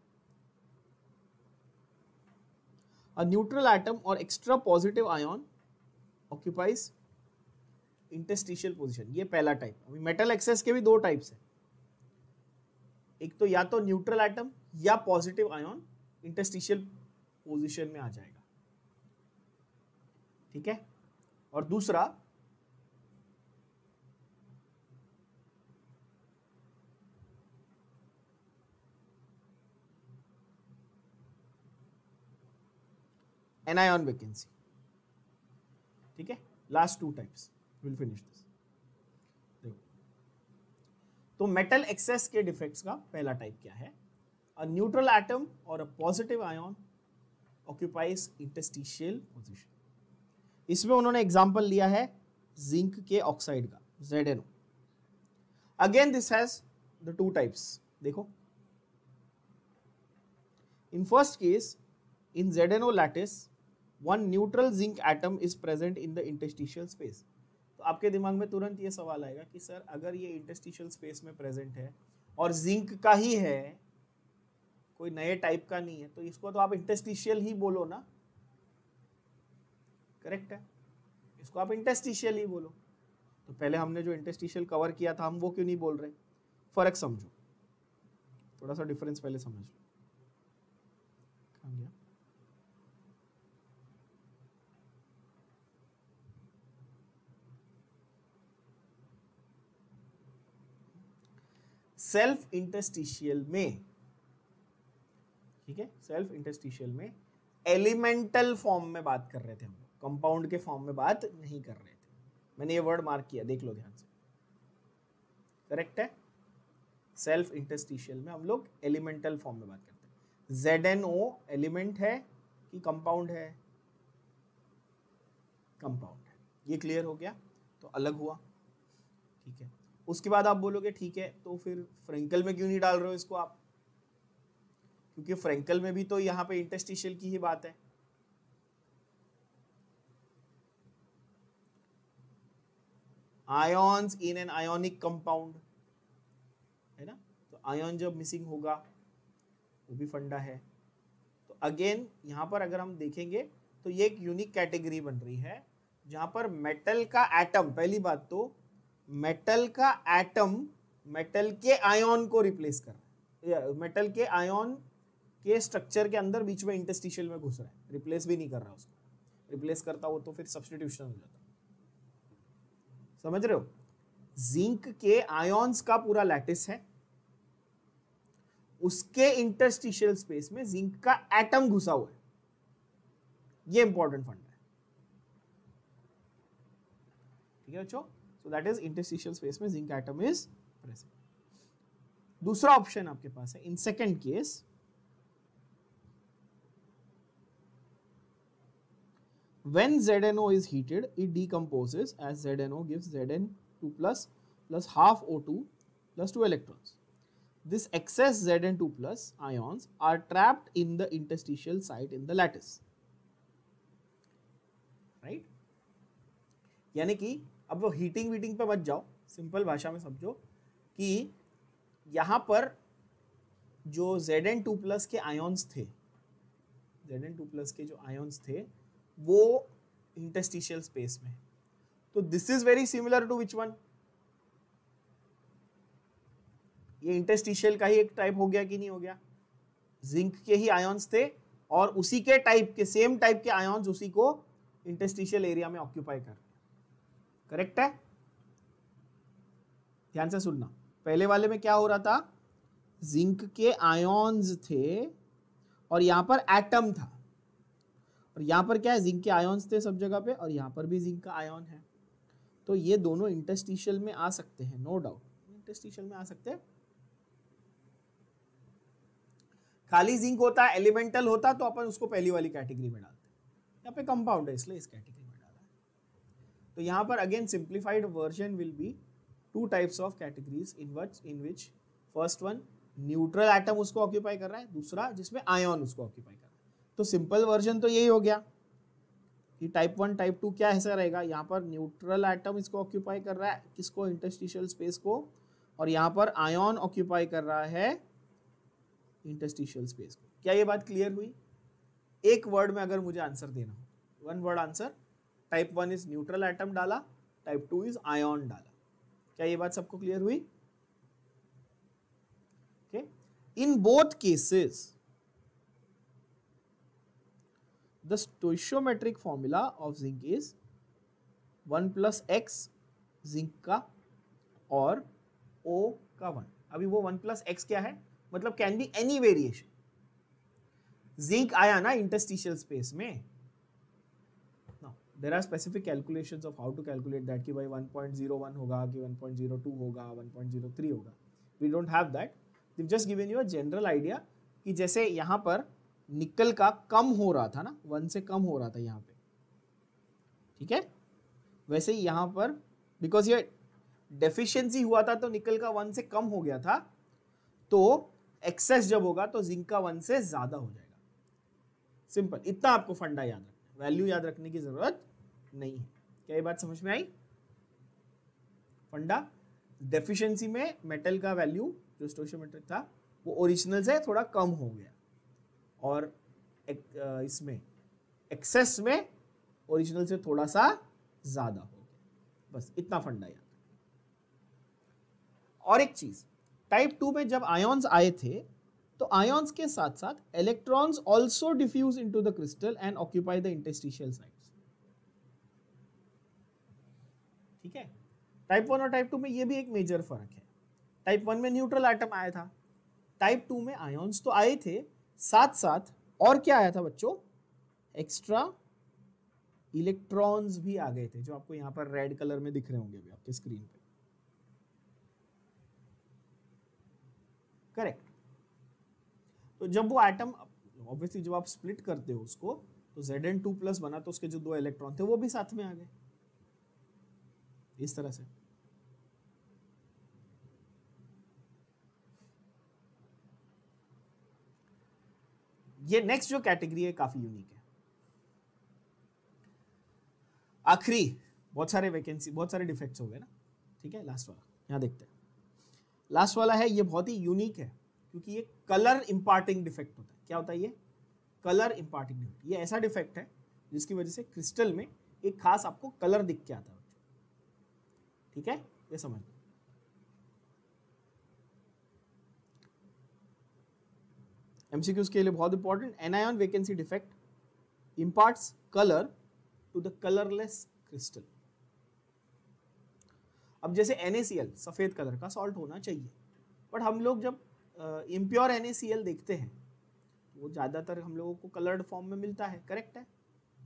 A neutral atom or extra positive ion occupies interstitial position, ये पहला टाइप। अभी मेटल एक्सेस के भी दो टाइप्स हैं, एक तो या तो न्यूट्रल एटम या पॉजिटिव आयन इंटरस्टिशियल पोजीशन में आ जाएगा, ठीक है, और दूसरा एनायन वैकेंसी, ठीक है। Last two types, will finish this. देखो, तो मेटल एक्सेस के डिफेक्ट्स का पहला टाइप क्या है, अ न्यूट्रल एटम और a positive ion occupies interstitial position. इसमें उन्होंने एग्जांपल लिया है जिंक के ऑक्साइड का Z N O। Again this has the two types. देखो in first case in Z N O lattice one neutral zinc atom is present in the interstitial space। तो आपके दिमाग में तुरंत ये सवाल आएगा कि सर अगर ये इंटरस्टिशियल स्पेस में प्रेजेंट है और जिंक का ही है, कोई नए टाइप का नहीं है, तो इसको तो आप इंटरस्टिशियल ही बोलो ना। करेक्ट है, इसको आप इंटरस्टिशियल ही बोलो। तो पहले हमने जो इंटरस्टिशियल कवर किया था हम वो क्यों नहीं बोल रहे? फर्क समझो, थोड़ा सा डिफरेंस पहले समझ लो। कहाँ गया? सेल्फ इंटरस्टिशियल में, ठीक है, सेल्फ इंटरस्टिशियल में एलिमेंटल फॉर्म में बात कर रहे थे हम, कंपाउंड के फॉर्म में बात नहीं कर रहे थे। मैंने ये वर्ड मार्क किया, देख लो ध्यान से। करेक्ट है, सेल्फ इंटरस्टिशियल में हम लोग एलिमेंटल फॉर्म में बात करते हैं। Z N O एलिमेंट है कि कंपाउंड है? कंपाउंड है। ये क्लियर हो गया, तो अलग हुआ, ठीक है। उसके बाद आप बोलोगे ठीक है, तो फिर फ्रेंकल में क्यों नहीं डाल रहे हो इसको आप? क्योंकि फ्रेंकल में भी तो यहाँ पे इंटरस्टिशियल की ही बात है। Ions in an ionic compound, है ना, तो आयन जब मिसिंग होगा वो भी फंडा है। तो अगेन यहाँ पर अगर हम देखेंगे तो ये एक यूनिक कैटेगरी बन रही है जहां पर मेटल का एटम, पहली बात तो मेटल का एटम मेटल के आयन को रिप्लेस कर रहा है, मेटल के आयन के स्ट्रक्चर के अंदर बीच में इंटरस्टिशियल में घुस रहा है, रिप्लेस भी नहीं कर रहा उसको। रिप्लेस करता हो तो फिर सब्स्टिट्यूशन हो जाता। समझ रहे हो? जिंक के आयन्स का पूरा लैटिस है, उसके इंटरस्टिशियल स्पेस में जिंक का एटम घुसा हुआ है। ये इंपॉर्टेंट फंडा है, ठीक है बच्चों। So that is interstitial space में जिंक एटम इज प्रेजेंट। दूसरा ऑप्शन आपके पास है in second case, when Z N O is heated it decomposes as Z N O gives Z N two plus plus half O two plus two electrons. This excess Z N two plus ions are trapped in the interstitial site in the lattice, right? यानी कि अब वो heating वीटिंग पे मत जाओ, simple भाषा में समझो कि यहाँ पर जो Z N two plus के आयन्स थे, Z N two plus के जो आयन्स थे वो इंटरस्टिशियल स्पेस में, तो this is very similar to which one? ये इंटरस्टिशियल का ही एक टाइप हो गया कि नहीं हो गया? जिंक के ही आयन्स थे और उसी के टाइप के, सेम टाइप के आयन्स उसी को इंटरस्टिशियल एरिया में ऑक्यूपाई कर रहे हैं। करेक्ट है? ध्यान से सुनना, पहले वाले में क्या हो रहा था? जिंक के आयन्स थे और यहां पर एटम था, और यहां पर क्या है? जिंक के आयन्स थे सब जगह पे और यहां पर भी जिंक का आयन है। तो ये दोनों इंटरस्टिशियल में आ सकते हैं, नो डाउट इंटरस्टिशियल में आ सकते हैं। खाली जिंक होता, एलिमेंटल होता तो अपन उसको पहली वाली कैटेगरी में डालते, यहाँ पे कंपाउंड है इसलिए इस कैटेगरी में डाला है। तो यहाँ पर again simplified version will be two types of categories in which in which first one neutral atom उसको ऑक्यूपाई कर रहा है, दूसरा जिसमें आयन उसको ऑक्यूपाई कर रहा है। तो सिंपल वर्जन तो यही हो गया कि टाइप वन टाइप टू क्या ऐसा रहेगा, यहाँ पर न्यूट्रल एटम इसको ऑक्यूपाई कर रहा है, किसको? इंटरस्टिशियल स्पेस को, और यहाँ पर आयन ऑक्यूपाई कर रहा है इंटरस्टिशियल स्पेस को। क्या ये बात क्लियर हुई? एक वर्ड में अगर मुझे आंसर देना हो, one word answer, type one is neutral atom डाला, टाइप टू इज आयन डाला। क्या ये बात सबको क्लियर हुई? Okay, in both cases the stoichiometric formula of zinc is one plus x zinc का और O का वन। अभी वो one plus x क्या है? मतलब can be any variation. Zinc आया ना इंटरस्टिशियल स्पेस में, now there are specific calculations of how to calculate that कि भाई one point zero one होगा कि one point zero two होगा, one point zero three होगा। We don't have that, they just given you a general idea कि जैसे यहाँ पर निकल का कम हो रहा था ना, वन से कम हो रहा था यहाँ पे, ठीक है। वैसे ही यहाँ पर बिकॉज ये डेफिशिएंसी हुआ था तो निकल का वन से कम हो गया था, तो एक्सेस जब होगा तो जिंक का वन से ज्यादा हो जाएगा। सिंपल, इतना आपको फंडा याद रखना, वैल्यू याद रखने की जरूरत नहीं है। क्या ये बात समझ में आई? फंडा, डेफिशिएंसी में मेटल का वैल्यू जो स्टोइचियोमेट्रिक था वो ओरिजिनल से थोड़ा कम हो गया, और एक, इसमें एक्सेस में ओरिजिनल से थोड़ा सा ज्यादा हो गया। बस इतना फंडा याद। और एक चीज, टाइप टू में जब आयॉन्स आए थे तो आयॉन्स के साथ साथ electrons also diffuse into the crystal and occupy the interstitial sites, ठीक है। टाइप वन और टाइप टू में ये भी एक मेजर फर्क है। टाइप वन में न्यूट्रल एटम आया था, टाइप टू में आयॉन्स तो आए थे, साथ साथ और क्या आया था बच्चों? एक्स्ट्रा इलेक्ट्रॉन्स भी आ गए थे, जो आपको यहां पर रेड कलर में दिख रहे होंगे अभी आपके स्क्रीन पे, करेक्ट। तो जब वो एटम, ऑब्वियसली जब आप स्प्लिट करते हो उसको, तो Z N टू प्लस बना, तो उसके जो दो इलेक्ट्रॉन थे वो भी साथ में आ गए, इस तरह से। ये नेक्स्ट जो कैटेगरी है काफी यूनिक है। आखिरी, बहुत सारे वैकेंसी, बहुत सारे डिफेक्ट्स हो गए ना, ठीक है। लास्ट वाला यहां देखते हैं, लास्ट वाला है, ये बहुत ही यूनिक है क्योंकि ये कलर इंपार्टिंग डिफेक्ट होता है। क्या होता है ये? Colour imparting defect. ये ऐसा डिफेक्ट है जिसकी वजह से क्रिस्टल में एक खास आपको कलर दिख के आता है, ठीक है। ये समझ लो। एमसीक्यूज के लिए बहुत important, anion vacancy defect imparts colour to the colourless crystal. अब जैसे एन ए सी एल सफेद कलर का सॉल्ट होना चाहिए, बट हम लोग जब impure N A C L देखते हैं वो ज्यादातर हम लोगों को कलर्ड फॉर्म में मिलता है, करेक्ट है।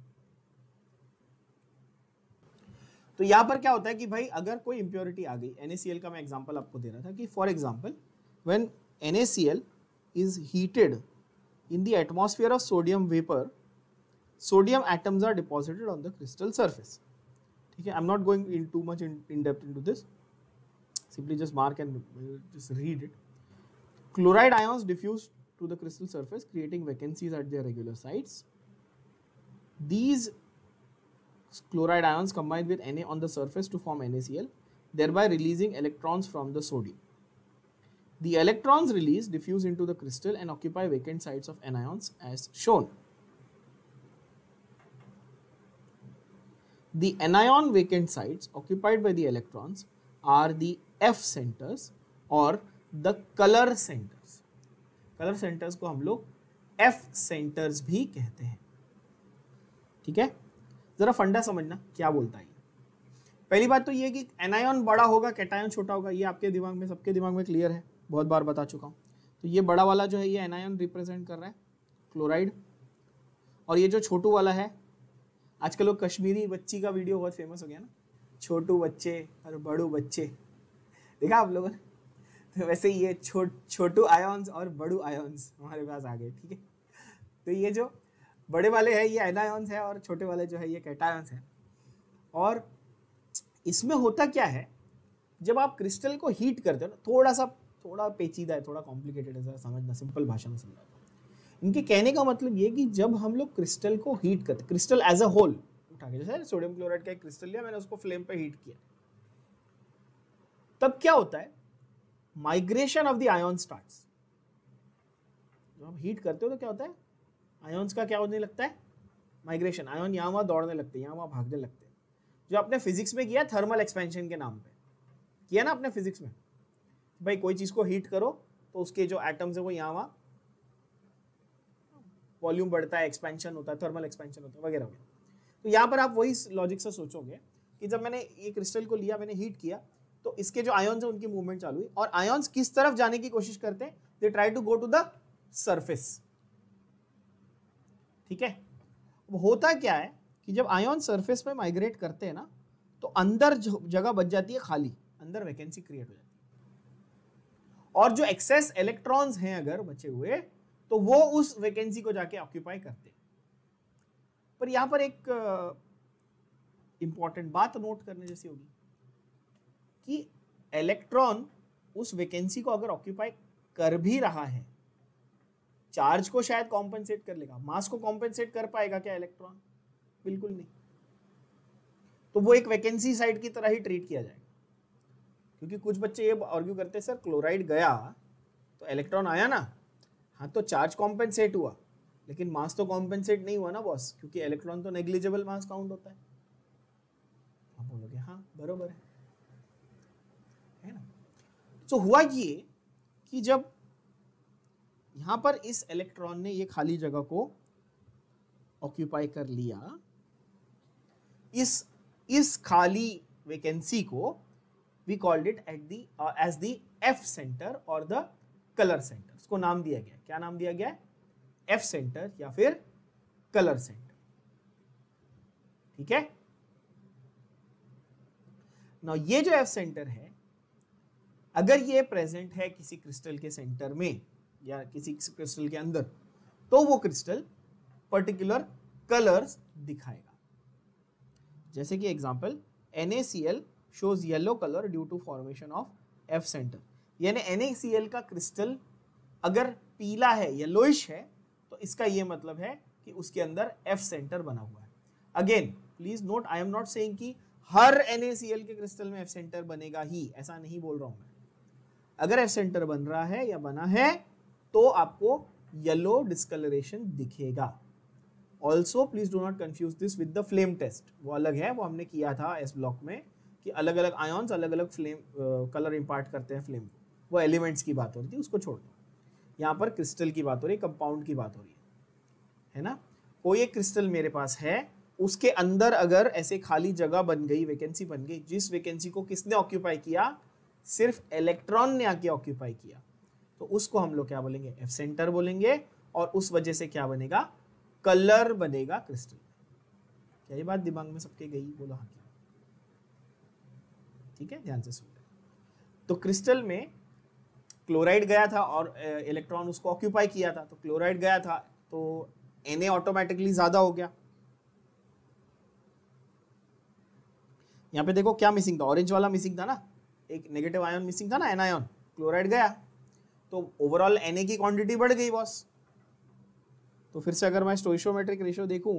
तो यहां पर क्या होता है कि भाई अगर कोई इंप्योरिटी आ गई, एन ए सी एल का मैं एग्जांपल आपको दे रहा था कि for example when N A C L is heated in the atmosphere of sodium vapor, sodium atoms are deposited on the crystal surface, ठीक है। I'm not going in too much in, in depth into this, simply just mark and uh, just read it. Chloride ions diffuse to the crystal surface, creating vacancies at their regular sites. These chloride ions combine with Na on the surface to form NaCl, thereby releasing electrons from the sodium. The electrons released diffuse into the crystal and occupy vacant sites of anions as shown. The anion vacant sites occupied by the electrons are the F centers or the color centers. Color centers को हम लोग F centers भी कहते हैं, ठीक है। जरा फंडा समझना क्या बोलता है। पहली बात तो ये कि एनायन बड़ा होगा, कैटायन छोटा होगा, ये आपके दिमाग में, सबके दिमाग में क्लियर है, बहुत बार बता चुका हूँ। तो ये बड़ा वाला जो है ये एनायन रिप्रेजेंट कर रहा है, क्लोराइड, और ये जो छोटू वाला है, आजकल वो कश्मीरी बच्ची का वीडियो बहुत फेमस हो गया ना, छोटू बच्चे और बड़ू बच्चे, देखा आप लोगों ने? तो वैसे ये छोट छोटू आयॉन्स और बड़ू आयॉन्स हमारे पास आ गए, ठीक है। तो ये जो बड़े वाले हैं ये एनायॉन्स है और छोटे वाले जो है ये कैटायॉन्स है। और इसमें होता क्या है, जब आप क्रिस्टल को हीट करते हो ना, थोड़ा सा थोड़ा पेचीदा है, थोड़ा कॉम्प्लिकेटेड है, जरा समझना, सिंपल भाषा में समझाता हूं। इनके कहने का मतलब ये कि जब हम लोग क्रिस्टल को हीट करते, क्रिस्टल एज अ होल उठा के, जैसे सोडियम क्लोराइड का एक क्रिस्टल लिया मैंने, उसको फ्लेम पे हीट किया, तब क्या होता है, migration of the ion starts. जब आप हीट करते हो तो क्या होता है, आयन्स का क्या होने लगता है, माइग्रेशन। आयन यहाँ वहाँ दौड़ने लगते हैं, यहाँ वहाँ भागने लगते हैं, जो आपने फिजिक्स में किया थर्मल एक्सपेंशन के नाम पे किया ना आपने फिजिक्स में। भाई कोई चीज को हीट करो तो उसके जो एटम्स है वो यहाँ वहाँ वॉल्यूम बढ़ता है, एक्सपेंशन होता है, थर्मल एक्सपेंशन होता है वगैरह वगैरह। तो यहाँ पर आप वही लॉजिक से सोचोगे कि जब मैंने ये क्रिस्टल को लिया, मैंने हीट किया, तो इसके जो आयन्स है उनकी मूवमेंट चालू हुई, और आयन्स किस तरफ जाने की कोशिश करते हैं, they try to go to the surface, ठीक है। अब होता क्या है कि जब आयन सरफेस पे माइग्रेट करते हैं ना, तो अंदर जगह बच जाती है खाली, अंदर वैकेंसी क्रिएट हो जाती है, और जो एक्सेस इलेक्ट्रॉन्स हैं अगर बचे हुए, तो वो उस वैकेंसी को जाके ऑक्यूपाई करते हैं। पर यहां पर एक इंपॉर्टेंट बात नोट करने जैसी होगी कि इलेक्ट्रॉन उस वैकेंसी को अगर ऑक्यूपाई कर भी रहा है, चार्ज को शायद कॉम्पेंसेट कर लेगा, मास को कॉम्पेंसेट कर पाएगा क्या इलेक्ट्रॉन? बिल्कुल नहीं। तो वो एक वैकेंसी साइड की तरह ही ट्रीट किया जाएगा। क्योंकि कुछ बच्चे ये आर्ग्यू करते हैं सर क्लोराइड गया तो इलेक्ट्रॉन आया ना, हाँ तो चार्ज कॉम्पेंसेट हुआ लेकिन मास तो कॉम्पेंसेट नहीं हुआ ना बॉस, क्योंकि इलेक्ट्रॉन तो नेग्लिजिबल मास काउंट होता है। आप बोलोगे हाँ बरोबर है, है ना। तो हुआ ये कि जब यहां पर इस इलेक्ट्रॉन ने ये खाली जगह को ऑक्यूपाई कर लिया, इस इस खाली वैकेंसी को we called it at the edge the F centre और द कलर सेंटर। इसको नाम दिया गया, क्या नाम दिया गया? एफ सेंटर या फिर कलर सेंटर। ठीक है ना। ये जो एफ सेंटर है, अगर ये प्रेजेंट है किसी क्रिस्टल के सेंटर में या किसी क्रिस्टल के अंदर, तो वो क्रिस्टल पर्टिकुलर कलर्स दिखाएगा। जैसे कि example NaCl shows yellow color due to formation of F center। यानी NaCl का क्रिस्टल अगर पीला है, येलोइश है, तो इसका ये मतलब है कि उसके अंदर F सेंटर बना हुआ है। Again please note, I am not saying कि हर NaCl के क्रिस्टल में F सेंटर बनेगा ही, ऐसा नहीं बोल रहा हूं मैं। अगर F सेंटर बन रहा है या बना है तो आपको येलो डिस्कलरेशन दिखेगा। Also please do not confuse this with the flame test, वो अलग है, वो हमने किया था एस ब्लॉक में कि अलग अलग आयॉन्स अलग अलग फ्लेम कलर इंपार्ट करते हैं फ्लेम को। वो एलिमेंट्स की बात हो रही थी, उसको छोड़ दो। यहाँ पर क्रिस्टल की बात हो रही है, कंपाउंड की बात हो रही है, है ना। कोई एक क्रिस्टल मेरे पास है, उसके अंदर अगर ऐसे खाली जगह बन गई, वैकेंसी बन गई, जिस वैकेंसी को किसने ऑक्यूपाई किया? सिर्फ इलेक्ट्रॉन ने आके ऑक्यूपाई किया, तो उसको हम लोग क्या बोलेंगे? एफ सेंटर बोलेंगे। और उस वजह से क्या बनेगा? कलर बनेगा क्रिस्टल। क्या ये बात दिमाग में सबके गई? बोलो हाँ क्या। ठीक है, ध्यान से सुन। तो क्रिस्टल में क्लोराइड गया था और इलेक्ट्रॉन उसको ऑक्यूपाई किया था, तो क्लोराइड गया था तो Na ऑटोमेटिकली ज्यादा हो गया। यहां पे देखो क्या मिसिंग था, ऑरेंज वाला मिसिंग था ना, एक नेगेटिव आयन मिसिंग था ना, एनायन। क्लोराइड गया तो ओवरऑल Na की क्वांटिटी बढ़ गई बॉस। तो फिर से अगर मैं स्टोइशियोमेट्रिक रेशियो देखूं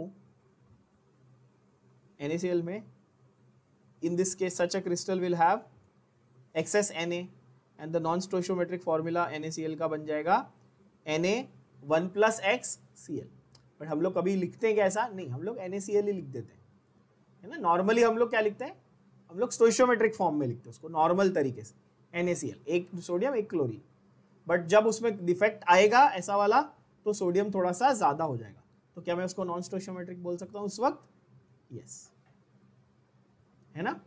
NaCl में, in this case such a crystal will have excess Na and the non stoichiometric formula NaCl का बन जाएगा Na one plus x Cl। But हम लोग कभी लिखते हैं क्या ऐसा? नहीं, हम लोग NaCl ही लिख देते हैं, है ना। नॉर्मली हम लोग क्या लिखते हैं? हम लोग स्टोइशियोमेट्रिक फॉर्म में लिखते हैं उसको नॉर्मल तरीके से, NaCl, एक सोडियम एक क्लोरीन। बट जब उसमें डिफेक्ट आएगा ऐसा वाला, तो सोडियम थोड़ा सा ज्यादा हो जाएगा, तो क्या मैं उसको नॉन स्टोइशियोमेट्रिक बोल सकता हूं उस वक्त? यस, है ना।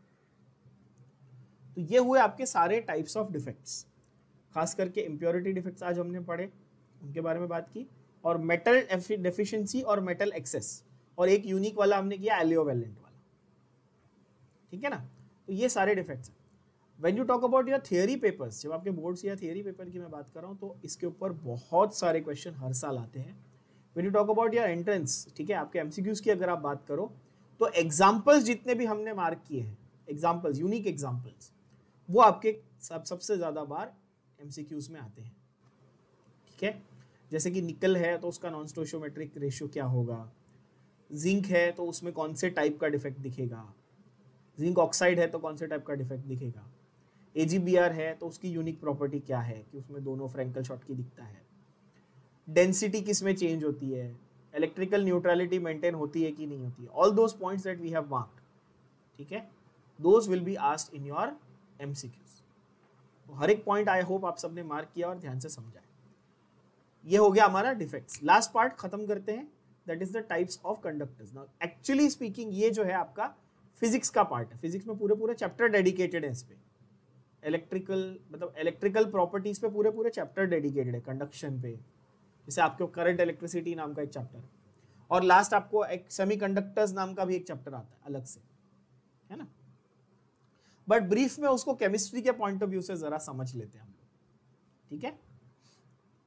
तो ये हुए आपके सारे टाइप्स ऑफ डिफेक्ट्स। खास करके इम्प्योरिटी डिफेक्ट्स आज हमने पढ़े, उनके बारे में बात की, और मेटल डेफिशिएंसी और मेटल एक्सेस, और एक यूनिक वाला हमने किया एलियोवेलेंट वाला। ठीक है ना। तो ये सारे डिफेक्ट्स हैं। When you talk about your theory papers, जब आपके बोर्ड्स या थियरी पेपर की मैं बात कर रहा हूँ, तो इसके ऊपर बहुत सारे क्वेश्चन हर साल आते हैं। When you talk about your entrance, ठीक है, आपके एमसीक्यूज की अगर आप बात करो, तो एग्जाम्पल्स जितने भी हमने मार्क किए हैं, एग्जाम्पल्स, यूनिक एग्जाम्पल्स, वो आपके सब सबसे ज्यादा बार एमसीक्यूज में आते हैं। ठीक है, जैसे कि निकल है तो उसका नॉन स्टोइशियोमेट्रिक रेशियो क्या होगा, जिंक है तो उसमें कौन से टाइप का डिफेक्ट दिखेगा, जिंक ऑक्साइड है तो कौन से टाइप का डिफेक्ट दिखेगा, एजीबीआर है तो उसकी यूनिक प्रॉपर्टी क्या है कि उसमें दोनों फ्रैंकल शॉट की दिखता है, डेंसिटी किस में चेंज होती है, इलेक्ट्रिकल न्यूट्रलिटी मेंटेन होती है कि नहीं होती है, all those points that we have marked. ठीक है, those will be asked in your MCQs. तो हर एक पॉइंट आई होप आप सबने मार्क किया और ध्यान से समझा है। ये हो गया हमारा डिफेक्ट्स। लास्ट पार्ट खत्म करते हैं, that is the types of conductors. Now actually speaking ये जो है आपका फिजिक्स का पार्ट है। फिजिक्स में पूरे पूरे चैप्टर डेडिकेटेड है इस पे। इलेक्ट्रिकल मतलब इलेक्ट्रिकल प्रॉपर्टीज पे पूरे पूरे चैप्टर डेडिकेटेड है, कंडक्शन पे, जैसे आपको करंट इलेक्ट्रिसिटी नाम का एक चैप्टर, और लास्ट आपको एक सेमीकंडक्टर्स नाम का भी एक चैप्टर आता है अलग से, है ना। बट ब्रीफ में उसको केमिस्ट्री के पॉइंट ऑफ व्यू से जरा समझ लेते हैं हम लोग। ठीक है,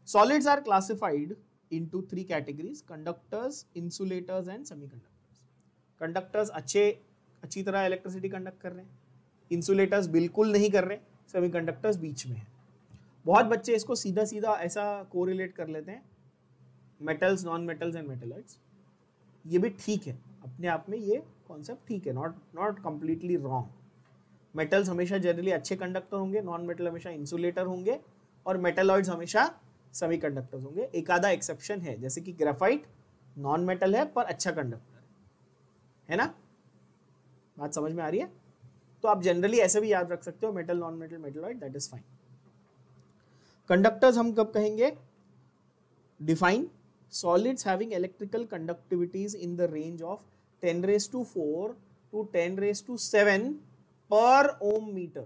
solids are classified into three categories, conductors, insulators and semiconductors. Conductors अच्छे अच्छी तरह इलेक्ट्रिसिटी कंडक्ट कर रहे हैं, इंसुलेटर्स बिल्कुल नहीं कर रहे, सेमीकंडक्टर्स बीच में है। बहुत बच्चे इसको सीधा सीधा ऐसा कोरिलेट कर लेते हैं, metals, non metals and metalloids. ये भी ठीक है अपने आप में, ये कॉन्सेप्ट ठीक है, not not completely wrong. Metals हमेशा जनरली अच्छे कंडक्टर होंगे, नॉन मेटल हमेशा इंसुलेटर होंगे, और मेटलॉइड्स हमेशा सेमीकंडक्टर्स होंगे। एक आधा एक्सेप्शन है, जैसे कि ग्रेफाइट नॉन मेटल है पर अच्छा कंडक्टर है, है ना? बात समझ में आ रही है? तो आप जनरली ऐसे भी याद रख सकते हो, metal, non metal, metalloid, that is fine. Conductors हम कब कहेंगे? Define solids having electrical conductivities in the range of ten raised to four to ten raised to seven per ohm meter।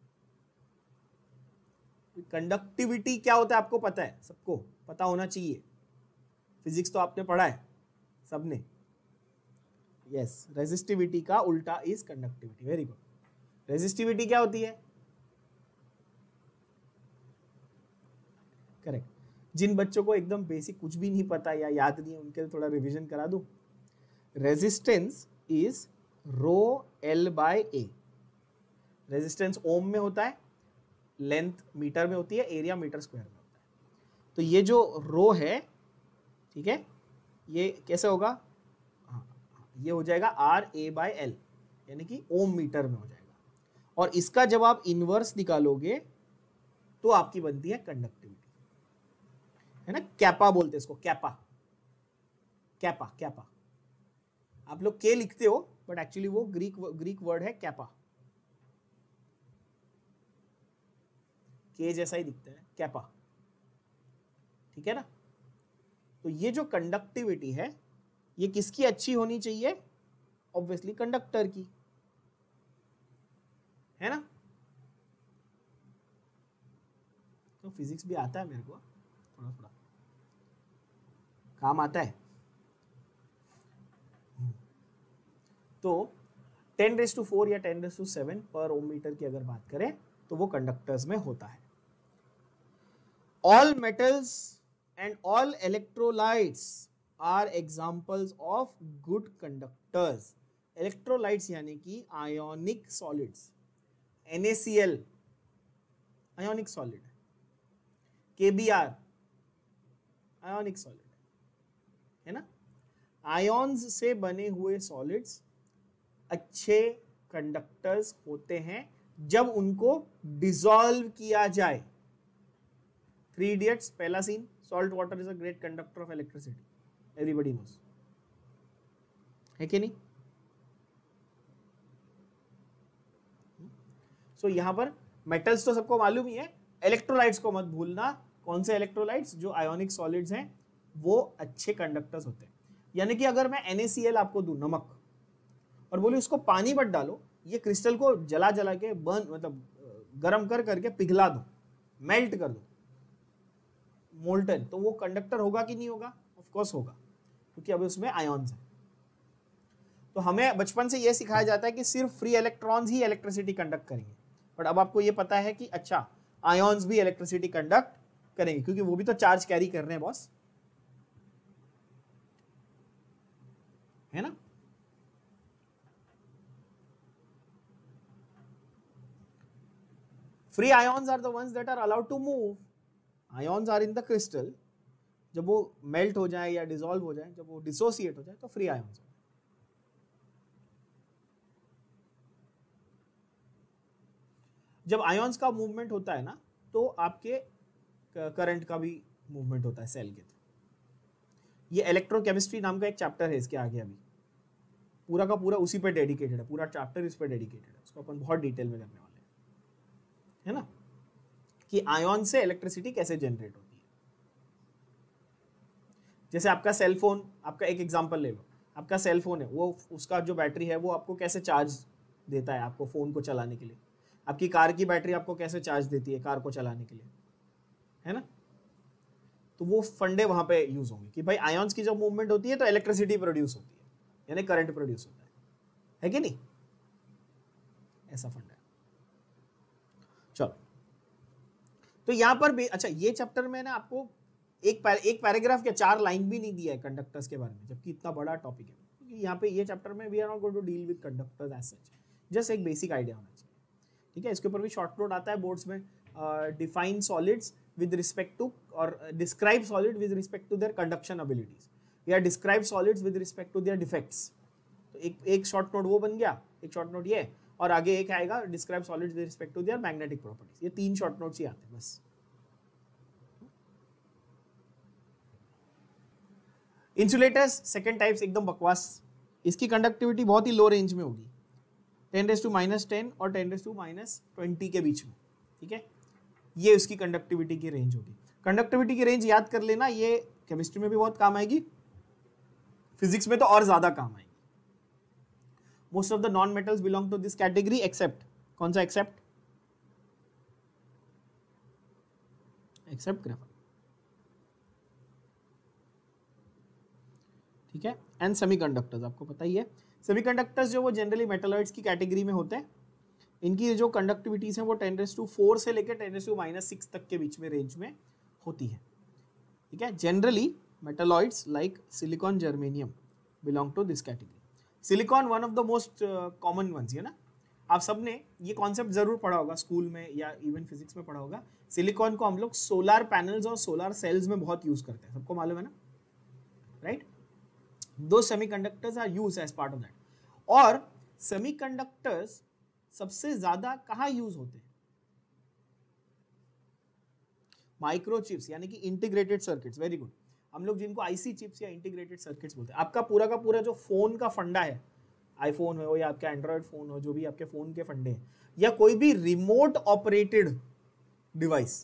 Conductivity क्या होता है आपको पता है, सबको पता होना चाहिए, फिजिक्स तो आपने पढ़ा है सबने। यस, रेजिस्टिविटी का उल्टा is conductivity. Very good. Resistivity क्या होती है? करेक्ट। जिन बच्चों को एकदम बेसिक कुछ भी नहीं पता या याद नहीं है, उनके लिए थोड़ा रिवीजन करा दूं। Resistance is rho L by A. Resistance ohm में होता है, लेंथ मीटर में होती है, एरिया मीटर स्क्वायर में होता है। तो ये जो रो है, ठीक है, ये कैसे होगा? हाँ, ये हो जाएगा आर ए बाय एल, यानी कि ओम मीटर में हो जाएगा। और इसका जब आप इनवर्स निकालोगे तो आपकी बनती है कंडक्टिविटी, है ना? कैपा बोलते हैं इसको, कैपा, कैपा, कैपा। आप लोग के लिखते हो, बट एक्चुअली वो ग्रीक ग्रीक वर्ड है कैपा। के जैसा ही दिखता है, कैपा, ठीक है ना? तो ये जो कंडक्टिविटी है, ये किसकी अच्छी होनी चाहिए? ऑब्वियसली कंडक्टर की, है ना? तो फिजिक्स भी आता है मेरे को, थोड़ा थोड़ा काम आता है। तो टेन रेस टू फोर या ten raise to seven per ohm metre की अगर बात करें तो वो कंडक्टर्स में होता है। All metals and all electrolytes are examples of good conductors. Electrolytes यानी कि ionic solids, N A C L ionic solid, K B R ionic solid, है ना? आयॉन्स से बने हुए सॉलिड्स अच्छे कंडक्टर्स होते हैं जब उनको डिसॉल्व किया जाए। थ्री इडियट्स पहला scene, salt water is a great conductor of electricity, everybody knows, है कि नहीं? सो so, यहां पर मेटल्स तो सबको मालूम ही है, इलेक्ट्रोलाइट्स को मत भूलना। कौन से इलेक्ट्रोलाइट्स? जो आयोनिक सॉलिड्स हैं वो अच्छे कंडक्टर्स होते हैं। यानी कि अगर मैं एन ए सी एल आपको दूं, नमक, और बोलूं इसको पानी मत डालो, ये क्रिस्टल को जला जला के बर्न मतलब गर्म कर करके पिघला दो, मेल्ट कर दो, मोल्टन, तो वो कंडक्टर होगा कि नहीं होगा? ऑफ कोर्स होगा, क्योंकि अब उसमें आयॉन्स हैं। तो हमें बचपन से ये सिखाया जाता है कि सिर्फ फ्री इलेक्ट्रॉन्स ही इलेक्ट्रिसिटी कंडक्ट करेंगे, बट अब आपको ये पता है कि अच्छा आयॉन्स भी इलेक्ट्रिसिटी कंडक्ट करेंगे, क्योंकि वो भी तो चार्ज कैरी कर रहे हैं बॉस, है ना? Free ions are the ones that are allowed to move. Ions are in the crystal, जब वो मेल्ट हो जाए या डिसॉल्व हो जाए, जब वो डिसोसिएट हो जाए तो फ्री आयॉन्स। जब आयॉन्स का मूवमेंट होता है ना, तो आपके करंट का भी मूवमेंट होता है सेल के थ्रू। ये इलेक्ट्रोकेमिस्ट्री नाम का एक चैप्टर है इसके आगे, अभी पूरा का पूरा उसी पे डेडिकेटेड है, पूरा चैप्टर इस पे डेडिकेटेड है, उसको अपन बहुत डिटेल में करने वाले हैं, है ना? कि आयॉन से इलेक्ट्रिसिटी कैसे जनरेट होती है। जैसे आपका सेल फोन, आपका एक एग्जांपल ले लो, आपका सेल फोन है, वो उसका जो बैटरी है वो आपको कैसे चार्ज देता है आपको फोन को चलाने के लिए। आपकी कार की बैटरी आपको कैसे चार्ज देती है कार को चलाने के लिए, है ना? तो वो फंडे वहां पे यूज होंगे कि भाई आयॉन्स की जब मूवमेंट होती है तो इलेक्ट्रिसिटी प्रोड्यूस होती है, यानी करंट प्रोड्यूस होता है, है कि नहीं? ऐसा फंडा है। चलो, तो यहां पर भी अच्छा, ये चैप्टर मैंने आपको एक पैर, एक पैराग्राफ क्या चार लाइन भी नहीं दिया है कंडक्टर्स के बारे में, जबकि इतना बड़ा टॉपिक है। क्योंकि यहाँ पे ये चैप्टर में we are not going to deal with conductors as such, just एक बेसिक आइडिया होना चाहिए, ठीक है। इसके ऊपर भी शॉर्ट नोट आता है बोर्ड्स में, define solids with respect to और describe solid with respect to their conduction abilities, या describe solids with respect to their defects. तो एक एक शॉर्ट नोट वो बन गया, एक शॉर्ट नोट ये, और आगे एक आएगा describe solids with respect to their magnetic properties. ये तीन शॉर्ट नोट्स ही आते हैं बस। इंसुलेटर्स सेकेंड टाइप्स एकदम बकवास, इसकी कंडक्टिविटी बहुत ही लो रेंज में होगी, ten raise to minus ten और ten raise to minus twenty के बीच में, ठीक है। ये उसकी कंडक्टिविटी की रेंज होगी। कंडक्टिविटी की रेंज याद कर लेना, ये केमिस्ट्री में भी बहुत काम आएगी, फिजिक्स में तो और ज्यादा काम आएगी। Most of the non metals belong to this category except, कौन सा एक्सेप्ट, एक्सेप्ट ग्रेफाइट, ठीक है। एंड सेमीकंडक्टर्स, आपको पता ही है सेमीकंडक्टर्स जो वो जनरली मेटलॉइड्स की कैटेगरी में होते हैं, इनकी जो कंडक्टिविटीज हैं वो टेन रेज टू फोर से लेकर ten raise to minus six तक के बीच में रेंज में होती है, ठीक है। Generally metalloids like silicon, germanium belong to this category. Silicon one of the most common ones है ना, आप सब ने ये कॉन्सेप्ट जरूर पढ़ा होगा स्कूल में या इवन फिजिक्स में पढ़ा होगा। सिलिकॉन को हम लोग सोलर पैनल्स और सोलर सेल्स में बहुत यूज करते हैं, सबको मालूम है ना, राइट। दो semiconductors are use as part of that. और सेमीकंडक्टर्स सबसे ज्यादा कहाँ यूज होते हैं, माइक्रोचिप्स यानी कि इंटीग्रेटेड सर्किट्स, वेरी गुड। हम लोग जिनको आईसी चिप्स या इंटीग्रेटेड सर्किट्स बोलते हैं। आपका पूरा का पूरा जो फोन का फंडा है, आईफोन हो या आपका एंड्रॉयड फोन हो, जो भी आपके फोन के फंडे हैं, या कोई भी रिमोट ऑपरेटेड डिवाइस,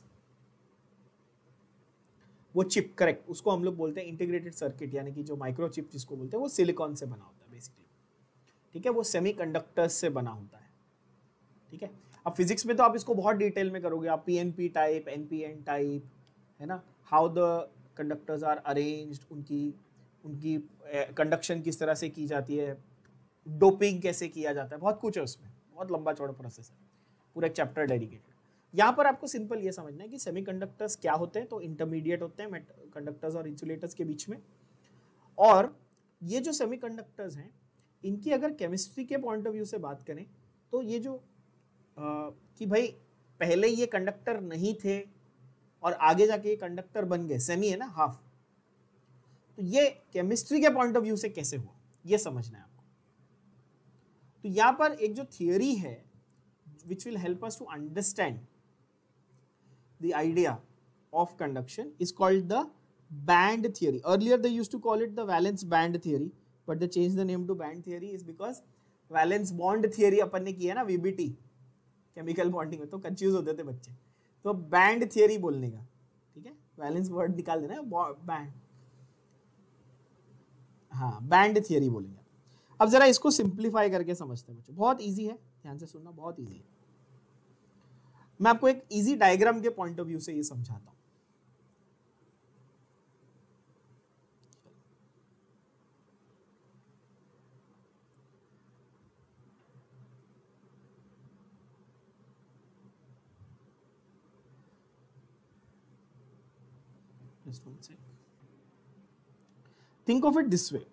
वो चिप, करेक्ट, उसको हम लोग बोलते हैं इंटीग्रेटेड सर्किट, यानी कि जो माइक्रोचिप जिसको बोलते हैं वो सिलिकॉन से बना होता है बेसिकली, ठीक है। वो सेमीकंडक्टर्स से बना होता है, ठीक है। अब फिजिक्स में तो आप इसको बहुत डिटेल में करोगे, आप पीएनपी टाइप, एनपीएन टाइप, है ना, how the conductors are arranged, उनकी उनकी कंडक्शन किस तरह से की जाती है, डोपिंग कैसे किया जाता है, बहुत कुछ है उसमें, बहुत लंबा चौड़ा प्रोसेस है, पूरा एक चैप्टर डेडिकेटेड। यहाँ पर आपको सिंपल ये समझना है कि सेमीकंडक्टर्स क्या होते हैं, तो इंटरमीडिएट होते हैं कंडक्टर्स और इंसुलेटर्स के बीच में। और ये जो सेमीकंडक्टर्स हैं, इनकी अगर केमिस्ट्री के पॉइंट ऑफ व्यू से बात करें तो ये जो आ, कि भाई पहले ये कंडक्टर नहीं थे और आगे जाके ये कंडक्टर बन गए, सेमी है ना, हाफ, तो ये केमिस्ट्री के पॉइंट ऑफ व्यू से कैसे हुआ ये समझना है आपको। तो यहां पर एक जो थियरी है which will help us to understand the idea of conduction is called the band theory. Earlier they used to call it the valence band theory, but they changed the name to band theory is because valence bond theory अपन ने किया ना VBT chemical bonding में, तो confuse होते थे बच्चे, तो band theory बोलने का, ठीक है, वैलेंस वर्ड निकाल देना, बैंड, हाँ बैंड थियरी बोलेंगे। अब जरा इसको सिंप्लीफाई करके समझते हैं बच्चों, बहुत इजी है, ध्यान से सुनना, बहुत इजी है। मैं आपको एक इजी डायग्राम के पॉइंट ऑफ व्यू से ये समझाता हूं। Just one sec. Think of it this way.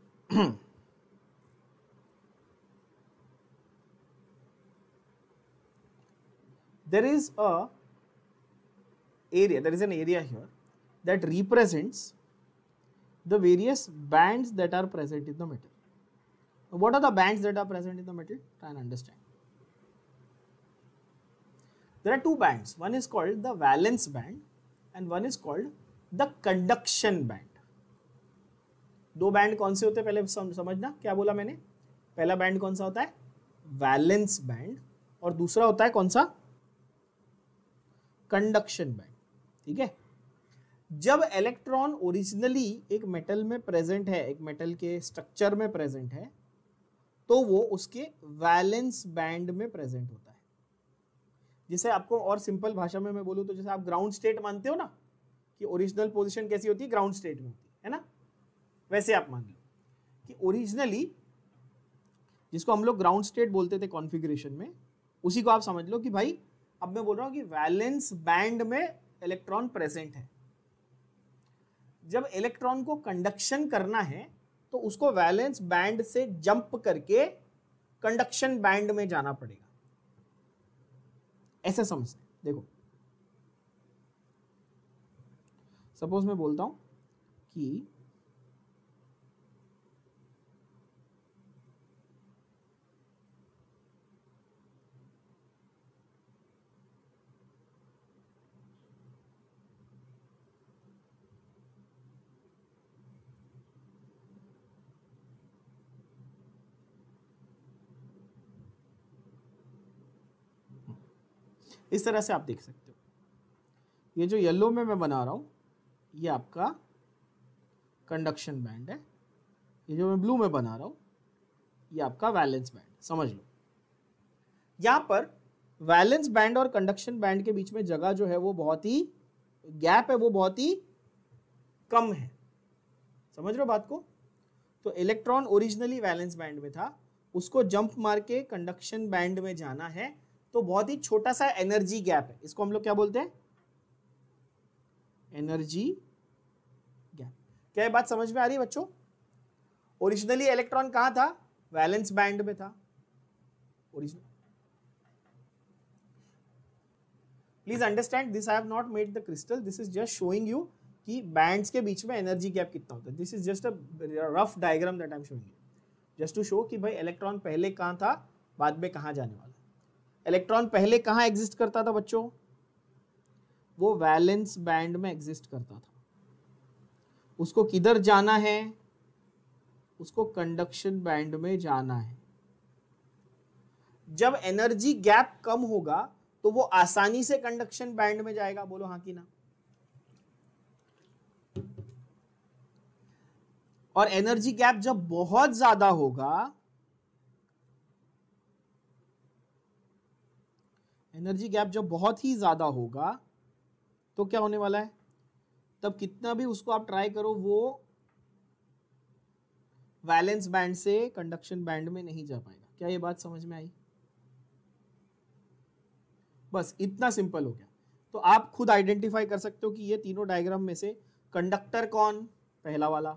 There is a area, there is an area here that represents the various bands that are present in the metal. What are the bands that are present in the metal? Try and understand. There are two bands. One is called the valence band and one is called the conduction band. दो band कौन से होते हैं पहले समझना, क्या बोला मैंने, पहला बैंड कौन सा होता है, वैलेंस बैंड, और दूसरा होता है कौन सा, कंडक्शन बैंड, ठीक है। जब इलेक्ट्रॉन ओरिजिनली एक मेटल में प्रेजेंट है, एक मेटल के स्ट्रक्चर में प्रेजेंट है, तो वो उसके वैलेंस बैंड में प्रेजेंट होता है। जिसे आपको और सिंपल भाषा में मैं बोलूं तो जैसे आप ग्राउंड स्टेट मानते हो ना, कि ओरिजिनल पोजीशन कैसी होती है, ग्राउंड स्टेट में होती है ना, वैसे आप मान लो कि ओरिजिनली जिसको हम लोग ग्राउंड स्टेट बोलते थे कॉन्फ़िगरेशन में, उसी को आप समझ लो कि भाई अब मैं बोल रहा हूं कि वैलेंस बैंड में इलेक्ट्रॉन प्रेजेंट है। जब इलेक्ट्रॉन को कंडक्शन करना है तो उसको वैलेंस बैंड से जंप करके कंडक्शन बैंड में जाना पड़ेगा, ऐसे समझते हैं। देखो सपोज मैं बोलता हूं कि इस तरह से आप देख सकते हो, ये जो येलो में मैं बना रहा हूं ये आपका कंडक्शन बैंड है, ये जो मैं ब्लू में बना रहा हूं ये आपका वैलेंस बैंड, समझ लो। यहां पर वैलेंस बैंड और कंडक्शन बैंड के बीच में जगह जो है वो बहुत ही, गैप है वो बहुत ही कम है, समझ रहे हो बात को। तो इलेक्ट्रॉन ओरिजिनली वैलेंस बैंड में था, उसको जंप मार के कंडक्शन बैंड में जाना है, तो बहुत ही छोटा सा एनर्जी गैप है, इसको हम लोग क्या बोलते हैं, एनर्जी गैप। क्या ये बात समझ में आ रही है बच्चों? ओरिजिनली इलेक्ट्रॉन कहां था, वैलेंस बैंड में था। Original please understand this, I have not made the crystal, this is just showing you कि बैंड्स के बीच में एनर्जी गैप कितना होता है। This is just a rough diagram that I am showing you, just to show कि भाई electron पहले कहां था, बाद में कहां जाने वाला। इलेक्ट्रॉन पहले कहां एग्जिस्ट करता था बच्चों, वो वैलेंस बैंड में एग्जिस्ट करता था। उसको किधर जाना है, उसको कंडक्शन बैंड में जाना है। जब एनर्जी गैप कम होगा तो वो आसानी से कंडक्शन बैंड में जाएगा, बोलो हाँ कि ना। और एनर्जी गैप जब बहुत ज्यादा होगा, एनर्जी गैप जब बहुत ही ज्यादा होगा तो क्या होने वाला है, तब कितना भी उसको आप ट्राई करो वो वैलेंस बैंड से कंडक्शन बैंड में नहीं जा पाएगा। क्या ये बात समझ में आई? बस इतना सिंपल हो गया। तो आप खुद आइडेंटिफाई कर सकते हो कि ये तीनों डायग्राम में से कंडक्टर कौन, पहला वाला,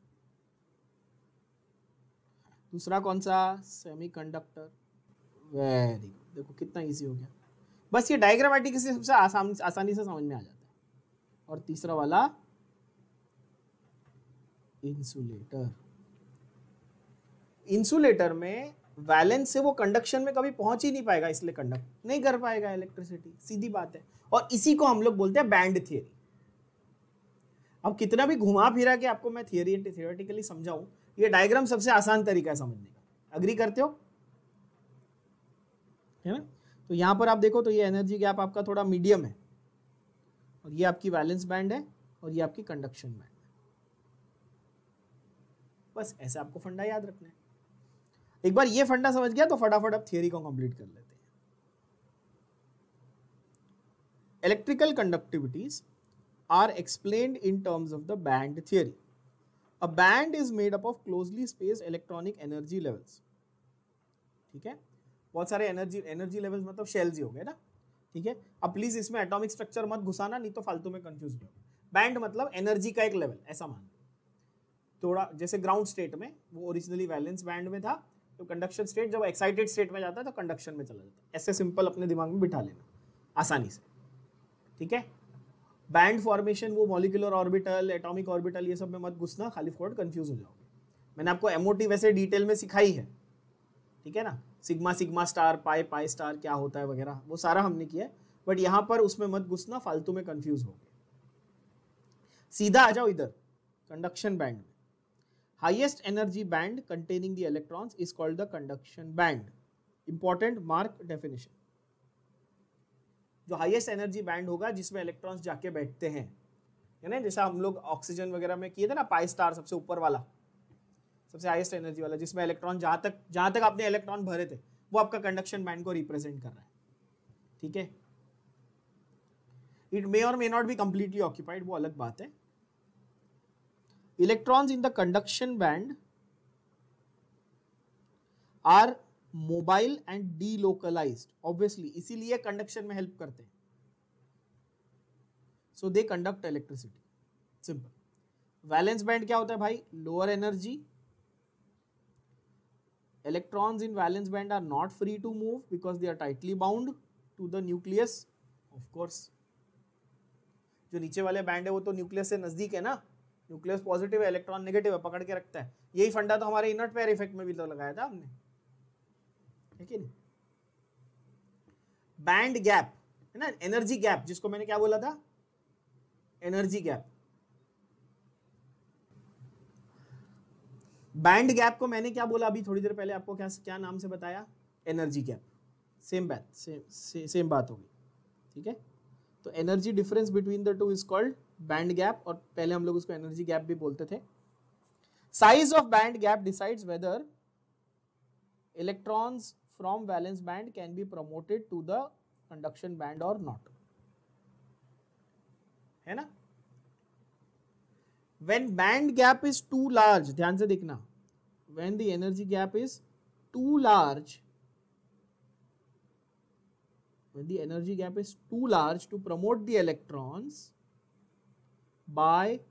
दूसरा कौन सा, सेमीकंडक्टर। वेरी गुड, देखो कितना इजी हो गया। बस ये डायग्रामेटिक सबसे आसान आसानी से समझ में आ जाता है। और तीसरा वाला इंसुलेटर। इंसुलेटर में वैलेंस से वो कंडक्शन में कभी पहुंच ही नहीं पाएगा, इसलिए कंडक्ट नहीं कर पाएगा इलेक्ट्रिसिटी, सीधी बात है। और इसी को हम लोग बोलते हैं बैंड थियरी। अब कितना भी घुमा फिरा के आपको मैं थियरी थियोरेटिकली समझाऊं, ये डायग्राम सबसे आसान तरीका है समझने का। अग्री करते हो, है ना? तो यहां पर आप देखो तो ये एनर्जी गैप आपका थोड़ा मीडियम है, और ये आपकी वैलेंस बैंड है, और ये आपकी कंडक्शन बैंड है। बस ऐसे आपको फंडा याद रखना है। एक बार ये फंडा समझ गया तो फटाफट आप थियरी को कंप्लीट कर लेते हैं। Electrical conductivities are explained in terms of the band theory. A band is made up of closely spaced electronic energy levels. ठीक है, बहुत सारे एनर्जी एनर्जी लेवल्स मतलब शेल्स ही हो गए ना, ठीक है। अब प्लीज इसमें एटॉमिक स्ट्रक्चर मत घुसाना, नहीं तो फालतू में कंफ्यूज हो। बैंड मतलब एनर्जी का एक लेवल, ऐसा मान थोड़ा, जैसे ग्राउंड स्टेट में वो ओरिजिनली वैलेंस बैंड में था, तो कंडक्शन स्टेट जब एक्साइटेड स्टेट में जाता है तो कंडक्शन में चला जाता है। ऐसे सिंपल अपने दिमाग में बिठा लेना आसानी से, ठीक है। बैंड फॉर्मेशन वो मॉलिक्यूलर ऑर्बिटल, एटॉमिक ऑर्बिटल, ये सब में मत घुसना, खाली फोर्ड कंफ्यूज हो जाओगे। मैंने आपको एमओटी वैसे डिटेल में सिखाई है, ठीक है ना, sigma sigma star, pi pi star क्या होता है वगैरह, वो सारा हमने किया है। बट यहां पर उसमें मत घुसना, फालतू में कंफ्यूज हो गए। सीधा आ जाओ इधर कंडक्शन बैंड में। Highest energy band containing the electrons is called the conduction band. Important mark definition. जो हाईएस्ट एनर्जी बैंड होगा जिसमें इलेक्ट्रॉन्स जाके बैठते हैं, है ना, जैसा हम लोग ऑक्सीजन वगैरह में किए थे ना, पाई स्टार सबसे ऊपर वाला, सबसे हाईएस्ट एनर्जी वाला, जिसमें इलेक्ट्रॉन जहां तक जहां तक आपने इलेक्ट्रॉन भरे थे वो आपका कंडक्शन बैंड को रिप्रेजेंट कर रहा है, ठीक है। इट मे और may not be completely occupied, वो अलग बात है। Electrons in the conduction band are mobile and delocalized, obviously इसीलिए कंडक्शन में हेल्प करते हैं। So they conduct electricity, simple. Valence band क्या होता है भाई? Lower energy. Electrons in valence band are not free to move because they are tightly bound to the nucleus. Of course, जो नीचे वाले बैंड है वो तो न्यूक्लियस से नजदीक है ना. न्यूक्लियस पॉजिटिव है, इलेक्ट्रॉन नेगेटिव है, पकड़ के रखता है. यही फंडा तो हमारे इनर्ट पेयर इफेक्ट में भी तो लगाया था हमने, है कि नहीं? बैंड गैप है ना, एनर्जी गैप, जिसको मैंने क्या बोला था? Energy gap. बैंड गैप को मैंने क्या बोला अभी थोड़ी देर पहले आपको? क्या क्या नाम से बताया? Energy gap. सेम बात, सेम से, सेम बात होगी. ठीक है, तो energy difference between the two is called band gap, और पहले हम लोग उसको एनर्जी गैप भी बोलते थे. Size of band gap decides whether electrons from valence band can be promoted to the conduction band और नॉट, है ना. When band gap is too large, ध्यान से देखना, when the energy gap is too large, when the energy gap is too large to promote the electrons by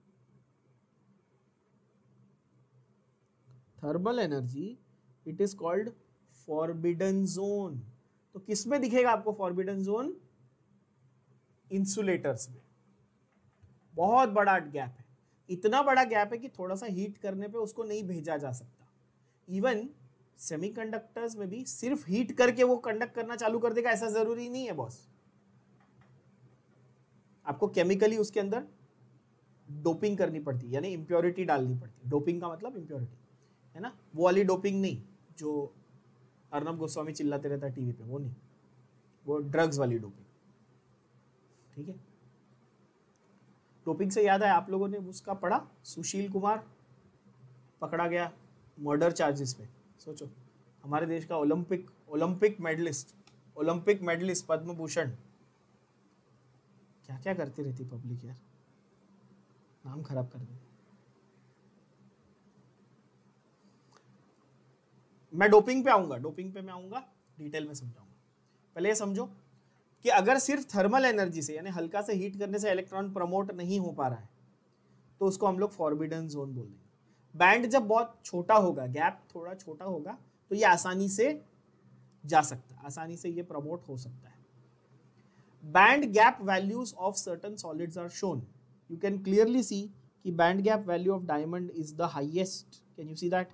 thermal energy, it is called forbidden zone. तो किस में दिखेगा आपको forbidden zone? Insulators में. बहुत बड़ा गैप है, इतना बड़ा गैप है कि थोड़ा सा हीट करने पे उसको नहीं भेजा जा सकता. इवन सेमीकंडक्टर्स में भी सिर्फ हीट करके वो कंडक्ट करना चालू कर देगा ऐसा जरूरी नहीं है बॉस. आपको केमिकली उसके अंदर डोपिंग करनी पड़ती है, यानी इंप्योरिटी डालनी पड़ती है. डोपिंग का मतलब इंप्योरिटी, है ना. वो वाली डोपिंग नहीं जो अर्नब गोस्वामी चिल्लाते रहता है टीवी पे, वो नहीं, वो ड्रग्स वाली डोपिंग. ठीक है. डोपिंग से याद है, आप लोगों ने उसका पढ़ा? सुशील कुमार पकड़ा गया मर्डर चार्जेस पे. सोचो, हमारे देश का Olympic Olympic medallist Olympic medallist Padma Bhushan. क्या क्या करती रहती पब्लिक यार, नाम खराब कर दे. मैं डोपिंग पे आऊंगा, डोपिंग पे मैं आऊंगा, डिटेल में समझाऊंगा. पहले ये समझो कि अगर सिर्फ थर्मल एनर्जी से, यानी हल्का से हीट करने से इलेक्ट्रॉन प्रमोट नहीं हो पा रहा है, तो उसको हम लोग फॉरबिडन जोन बोल देंगे. बैंड जब बहुत छोटा होगा, गैप थोड़ा छोटा होगा, तो ये आसानी से जा सकता है, आसानी से ये प्रमोट हो सकता है. Band gap values of certain solids are shown. You can clearly see कि band gap value of diamond is the highest. Can you see that?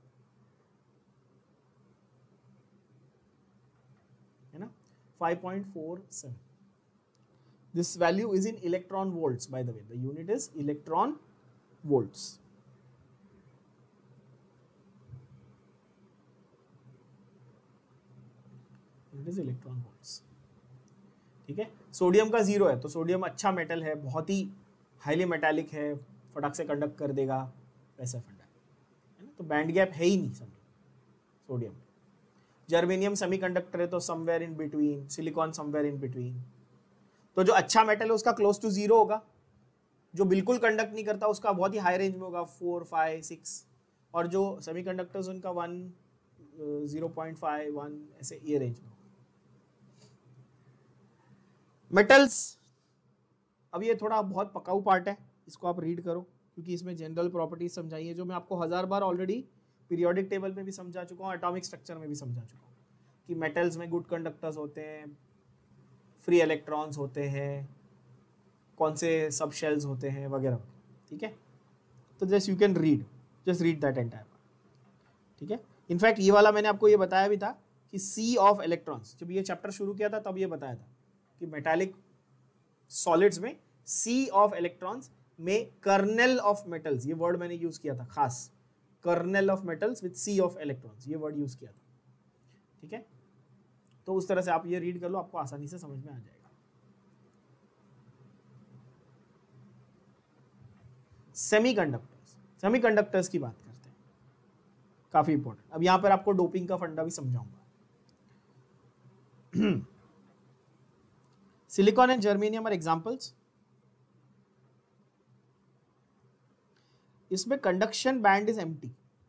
five point four seven. This value is in electron volts, by the way. The unit is electron volts. It is electron volts. ठीक है. Sodium का zero है, तो sodium अच्छा metal है, बहुत ही highly metallic है, फटाक से कंडक्ट कर देगा, वैसा फंडा है ना. तो बैंड गैप है ही नहीं समझो सोडियम. जर्मेनियम सेमीकंडक्टर है तो somewhere in between, silicon somewhere in between. तो जो अच्छा मेटल है उसका क्लोज टू जीरो होगा, जो बिल्कुल कंडक्ट नहीं करता उसका बहुत ही हाई रेंज में होगा, फोर फाइव सिक्स, और जो सेमीकंडक्टर्स उनका one zero point five one, ऐसे ये रेंज में होगा. मेटल्स, अब ये थोड़ा बहुत पकाऊ पार्ट है, इसको आप रीड करो क्योंकि इसमें जनरल प्रॉपर्टीज समझाई है जो मैं आपको हजार बार ऑलरेडी पीरियोडिक टेबल में भी समझा चुका हूँ, एटॉमिक स्ट्रक्चर में भी समझा चुका हूँ कि मेटल्स में गुड कंडक्टर्स होते हैं, फ्री इलेक्ट्रॉन्स होते हैं, कौन से सब शेल्स होते हैं वगैरह. ठीक है, तो just you can read, just read that entire part. ठीक है. इनफैक्ट ये वाला मैंने आपको ये बताया भी था कि सी ऑफ इलेक्ट्रॉन्स, जब ये चैप्टर शुरू किया था तब ये बताया था कि मेटालिक सॉलिड्स में सी ऑफ इलेक्ट्रॉन्स में कर्नेल ऑफ मेटल्स, ये वर्ड मैंने यूज किया था खास, kernel of metals with sea of electrons, ये वर्ड यूज किया था. ठीक है, तो उस तरह से आप ये रीड कर लो, आपको आसानी से समझ में आ जाएगा. सेमीकंडक्टर्स, सेमीकंडक्टर्स की बात करते हैं, काफी इंपॉर्टेंट. अब यहां पर आपको डोपिंग का फंडा भी समझाऊंगा. Silicon and germanium are examples. इसमें conduction band is empty,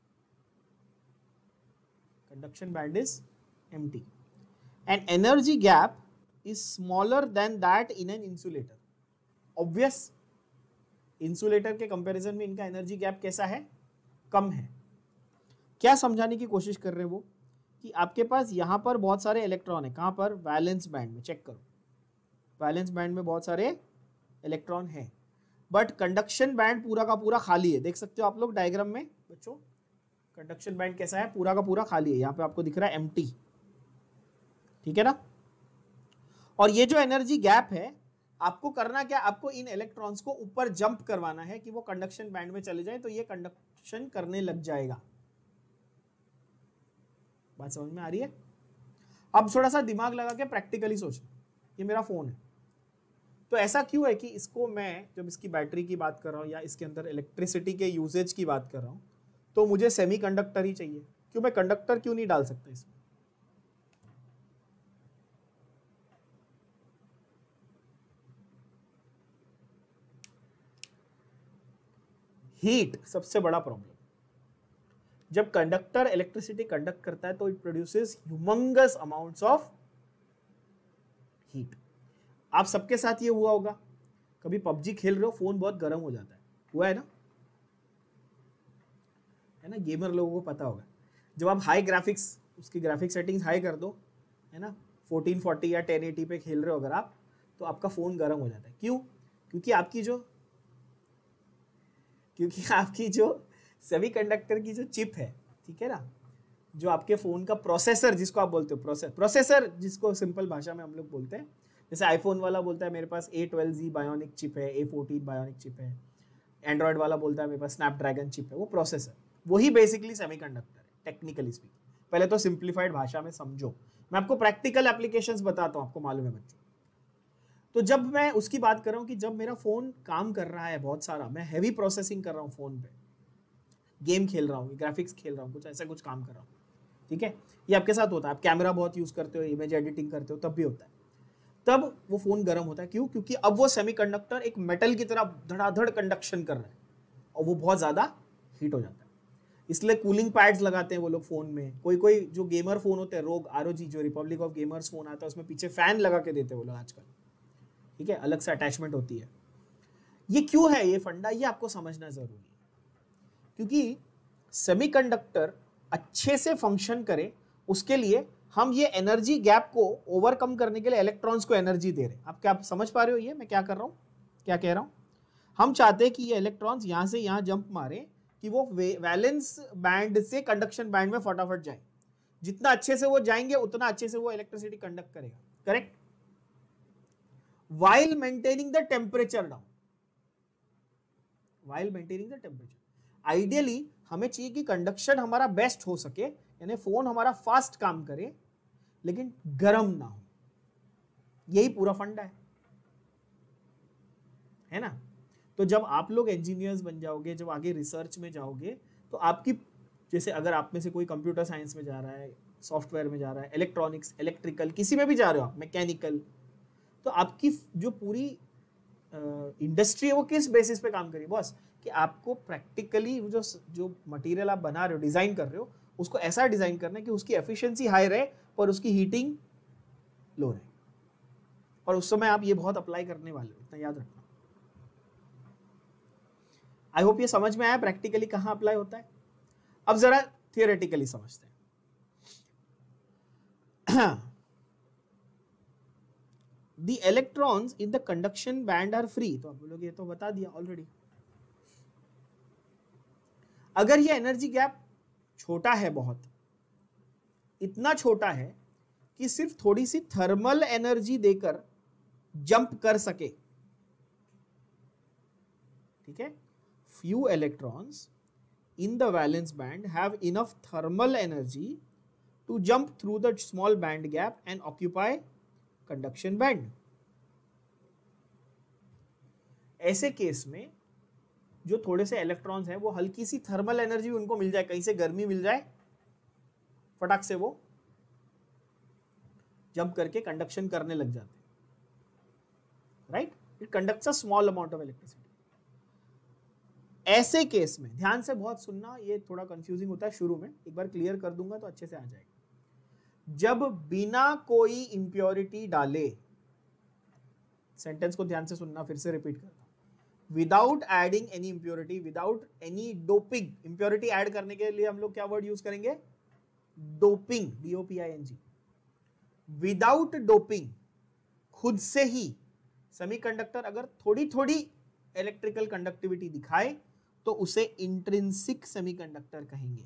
conduction band is empty, and energy gap is smaller than that in an insulator. Obviously, insulator के कंपैरिजन में इनका एनर्जी गैप कैसा है, कम है। क्या समझाने की कोशिश कर रहे हैं वो, कि आपके पास यहाँ पर बहुत सारे इलेक्ट्रॉन है, कहाँ पर, वैलेंस बैंड में, चेक करो, वैलेंस बैंड में बहुत सारे इलेक्ट्रॉन है, बट कंडक्शन बैंड पूरा का पूरा खाली है। देख सकते हो आप लोग डायग्राम में बच्चों, कंडक्शन बैंड कैसा है, पूरा का पूरा खाली है। यहाँ पे आपको दिख रहा है एम्प्टी, ठीक है ना। और ये जो एनर्जी गैप है, आपको करना क्या, आपको इन इलेक्ट्रॉन्स को ऊपर जंप करवाना है कि वो कंडक्शन बैंड में चले जाए, तो ये कंडक्शन करने लग जाएगा। बात समझ में आ रही है। अब थोड़ा सा दिमाग लगा के प्रैक्टिकली सोचो, ये मेरा फोन है, तो ऐसा क्यों है कि इसको मैं जब इसकी बैटरी की बात कर रहा हूं या इसके अंदर इलेक्ट्रिसिटी के यूजेज की बात कर रहा हूं, तो मुझे सेमीकंडक्टर ही चाहिए। क्यों, मैं कंडक्टर क्यों नहीं डाल सकता इसमें? हीट सबसे बड़ा प्रॉब्लम। जब कंडक्टर इलेक्ट्रिसिटी कंडक्ट करता है तो it produces humongous amounts of heat. आप सबके साथ ये हुआ होगा, कभी पबजी खेल रहे हो, फोन बहुत गर्म हो जाता है, हुआ है ना, है ना, गेमर लोगों को पता होगा। जब आप हाई ग्राफिक्स, उसकी ग्राफिक सेटिंग्स हाई कर दो, है ना, फोर्टीन फोर्टी या टेन एटी पे खेल रहे हो अगर आप, तो आपका फोन गर्म हो जाता है। क्यों? क्योंकि आपकी जो क्योंकि आपकी जो सेमीकंडक्टर की जो चिप है, ठीक है ना, जो आपके फोन का प्रोसेसर, जिसको आप बोलते हो प्रोसेसर प्रोसेसर जिसको सिंपल भाषा में हम लोग बोलते हैं, जैसे आईफोन वाला बोलता है मेरे पास ए ट्वेल्व जी बायोनिक चिप है, ए फोर्टीन बायोनिक चिप है, एंड्रॉयड वाला बोलता है मेरे पास स्नैपड्रैगन चिप है, वो प्रोसेसर, वही बेसिकली सेमीकंडक्टर है टेक्निकली स्पीकिंग। पहले तो सिंप्लीफाइड भाषा में समझो, मैं आपको प्रैक्टिकल एप्लीकेशंस बताता हूँ, आपको मालूम है बच्चों। तो जब मैं उसकी बात कर रहा हूँ कि जब मेरा फोन काम कर रहा है बहुत सारा, मैं हैवी प्रोसेसिंग कर रहा हूँ फोन पे, गेम खेल रहा हूँ, ग्राफिक्स खेल रहा हूँ, कुछ ऐसा कुछ काम कर रहा हूँ, ठीक है, ये आपके साथ होता है। आप कैमरा बहुत यूज करते हो, इमेज एडिटिंग करते हो, तब भी होता है, तब वो फोन गर्म होता है। क्यों? क्योंकि अब वो सेमीकंडक्टर एक मेटल की तरह धड़ाधड़ कंडक्शन कर रहा है और वो बहुत ज्यादा हीट हो जाता है। इसलिए कूलिंग पैड्स लगाते हैं वो लोग फोन में। कोई कोई जो गेमर फोन होते हैं, रोग आर ओ जी, जो रिपब्लिक ऑफ गेमर्स फोन आता है, उसमें पीछे फैन लगा के देते हैं वो लोग आजकल, ठीक है, अलग से अटैचमेंट होती है। ये क्यों है ये फंडा, ये आपको समझना जरूरी है, क्योंकि सेमीकंडक्टर अच्छे से फंक्शन करे उसके लिए हम ये एनर्जी गैप को ओवरकम करने के लिए इलेक्ट्रॉन्स को एनर्जी दे रहे हैं। आप क्या समझ पा रहे हो ये मैं क्या कर रहा हूं, क्या कह रहा हूं? हम चाहते हैं कि ये इलेक्ट्रॉन्स यहां से यहां जंप मारे कि वो वैलेंस बैंड से कंडक्शन बैंड में फटाफट जाए। जितना अच्छे से वो जाएंगे उतना अच्छे से वो इलेक्ट्रिसिटी कंडक्ट करेगा, correct, while maintaining the temperature down, while maintaining the temperature। Ideally हमें चाहिए कि कंडक्शन हमारा बेस्ट हो सके, यानी फोन हमारा फास्ट काम करे लेकिन गर्म ना हो। यही पूरा फंडा है, है ना। तो जब आप लोग इंजीनियर्स बन जाओगे, जब आगे रिसर्च में जाओगे, तो आपकी, जैसे अगर आप में से कोई कंप्यूटर साइंस में जा रहा है, सॉफ्टवेयर में जा रहा है, इलेक्ट्रॉनिक्स, इलेक्ट्रिकल, किसी में भी जा रहे हो आप, मैकेनिकल, तो आपकी जो पूरी इंडस्ट्री है वो किस बेसिस पे काम करी बॉस, कि आपको प्रैक्टिकली जो जो मटेरियल आप बना रहे हो, डिजाइन कर रहे हो, उसको ऐसा डिजाइन करना है कि उसकी एफिशिएंसी हाई रहे पर उसकी हीटिंग लो रहे। और उस समय आप ये बहुत अप्लाई करने वाले हो, इतना याद रखना। आई होप ये समझ में आया प्रैक्टिकली कहां अप्लाई होता है। अब जरा थियोरेटिकली समझते हैं। The electrons in the conduction band are free, तो आप लोग ये तो बता दिया ऑलरेडी। अगर ये एनर्जी गैप छोटा है, बहुत इतना छोटा है कि सिर्फ थोड़ी सी थर्मल एनर्जी देकर जंप कर सके, ठीक है, few electrons in the valence band have enough thermal energy to jump through the small band gap and occupy conduction band. ऐसे केस में जो थोड़े से इलेक्ट्रॉन्स हैं वो हल्की सी थर्मल एनर्जी उनको मिल जाए, कहीं से गर्मी मिल जाए, फटाक से वो जंप करके कंडक्शन करने लग जाते हैं, right. It conducts a small amount of electricity. ऐसे केस में ध्यान से बहुत सुनना, ये थोड़ा कंफ्यूजिंग होता है शुरू में, एक बार क्लियर कर दूंगा तो अच्छे से आ जाएगा। जब बिना कोई इंप्योरिटी डाले, सेंटेंस को ध्यान से सुनना, फिर से रिपीट करता हूं, without adding any impurity, without any doping. Impurity add करने के लिए हम लोग क्या वर्ड यूज करेंगे? Doping, D O P I N G. Without doping, खुद से ही सेमीकंडक्टर अगर थोड़ी थोड़ी इलेक्ट्रिकल कंडक्टिविटी दिखाए तो उसे इंट्रिंसिक सेमीकंडक्टर कहेंगे।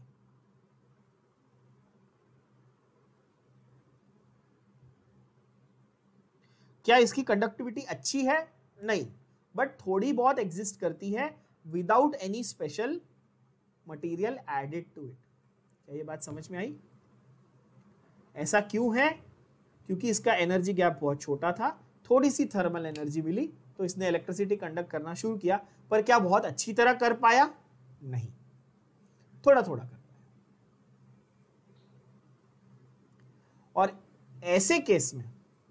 क्या इसकी कंडक्टिविटी अच्छी है? नहीं, बट थोड़ी बहुत एग्जिस्ट करती है without any special material added to it. क्या ये बात समझ में आई? ऐसा क्यों है? क्योंकि इसका एनर्जी गैप बहुत छोटा था, थोड़ी सी थर्मल एनर्जी मिली तो इसने इलेक्ट्रिसिटी कंडक्ट करना शुरू किया, पर क्या बहुत अच्छी तरह कर पाया? नहीं, थोड़ा थोड़ा कर पाया। और ऐसे केस में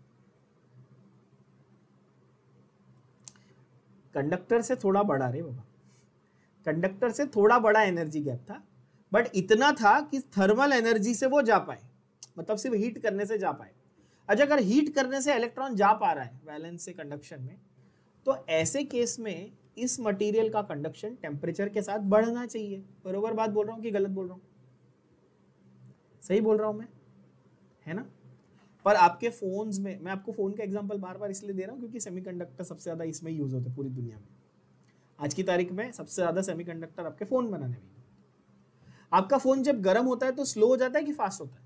कंडक्टर से थोड़ा बड़ा, रे बाबा, कंडक्टर से थोड़ा बड़ा एनर्जी गैप था, बट इतना था कि थर्मल एनर्जी से वो जा पाए, मतलब सिर्फ हीट करने से जा पाए। अच्छा, अगर हीट करने से इलेक्ट्रॉन जा पा रहा है वैलेंस से कंडक्शन में, तो ऐसे केस में इस मटेरियल का कंडक्शन टेम्परेचर के साथ बढ़ना चाहिए। बरोबर बात बोल रहा हूं कि गलत बोल रहा हूं? सही बोल रहा हूं मैं, है ना? पर आपके फोन्स में, मैं आपको फोन का एग्जांपल बार बार इसलिए दे रहा हूं क्योंकि सेमीकंडक्टर सबसे ज्यादा इसमें यूज होते हैं पूरी दुनिया में। आज की तारीख में सबसे ज्यादा सेमीकंडक्टर आपके फोन बनाने में। आपका फोन जब गर्म होता है तो स्लो हो जाता है कि फास्ट होता है?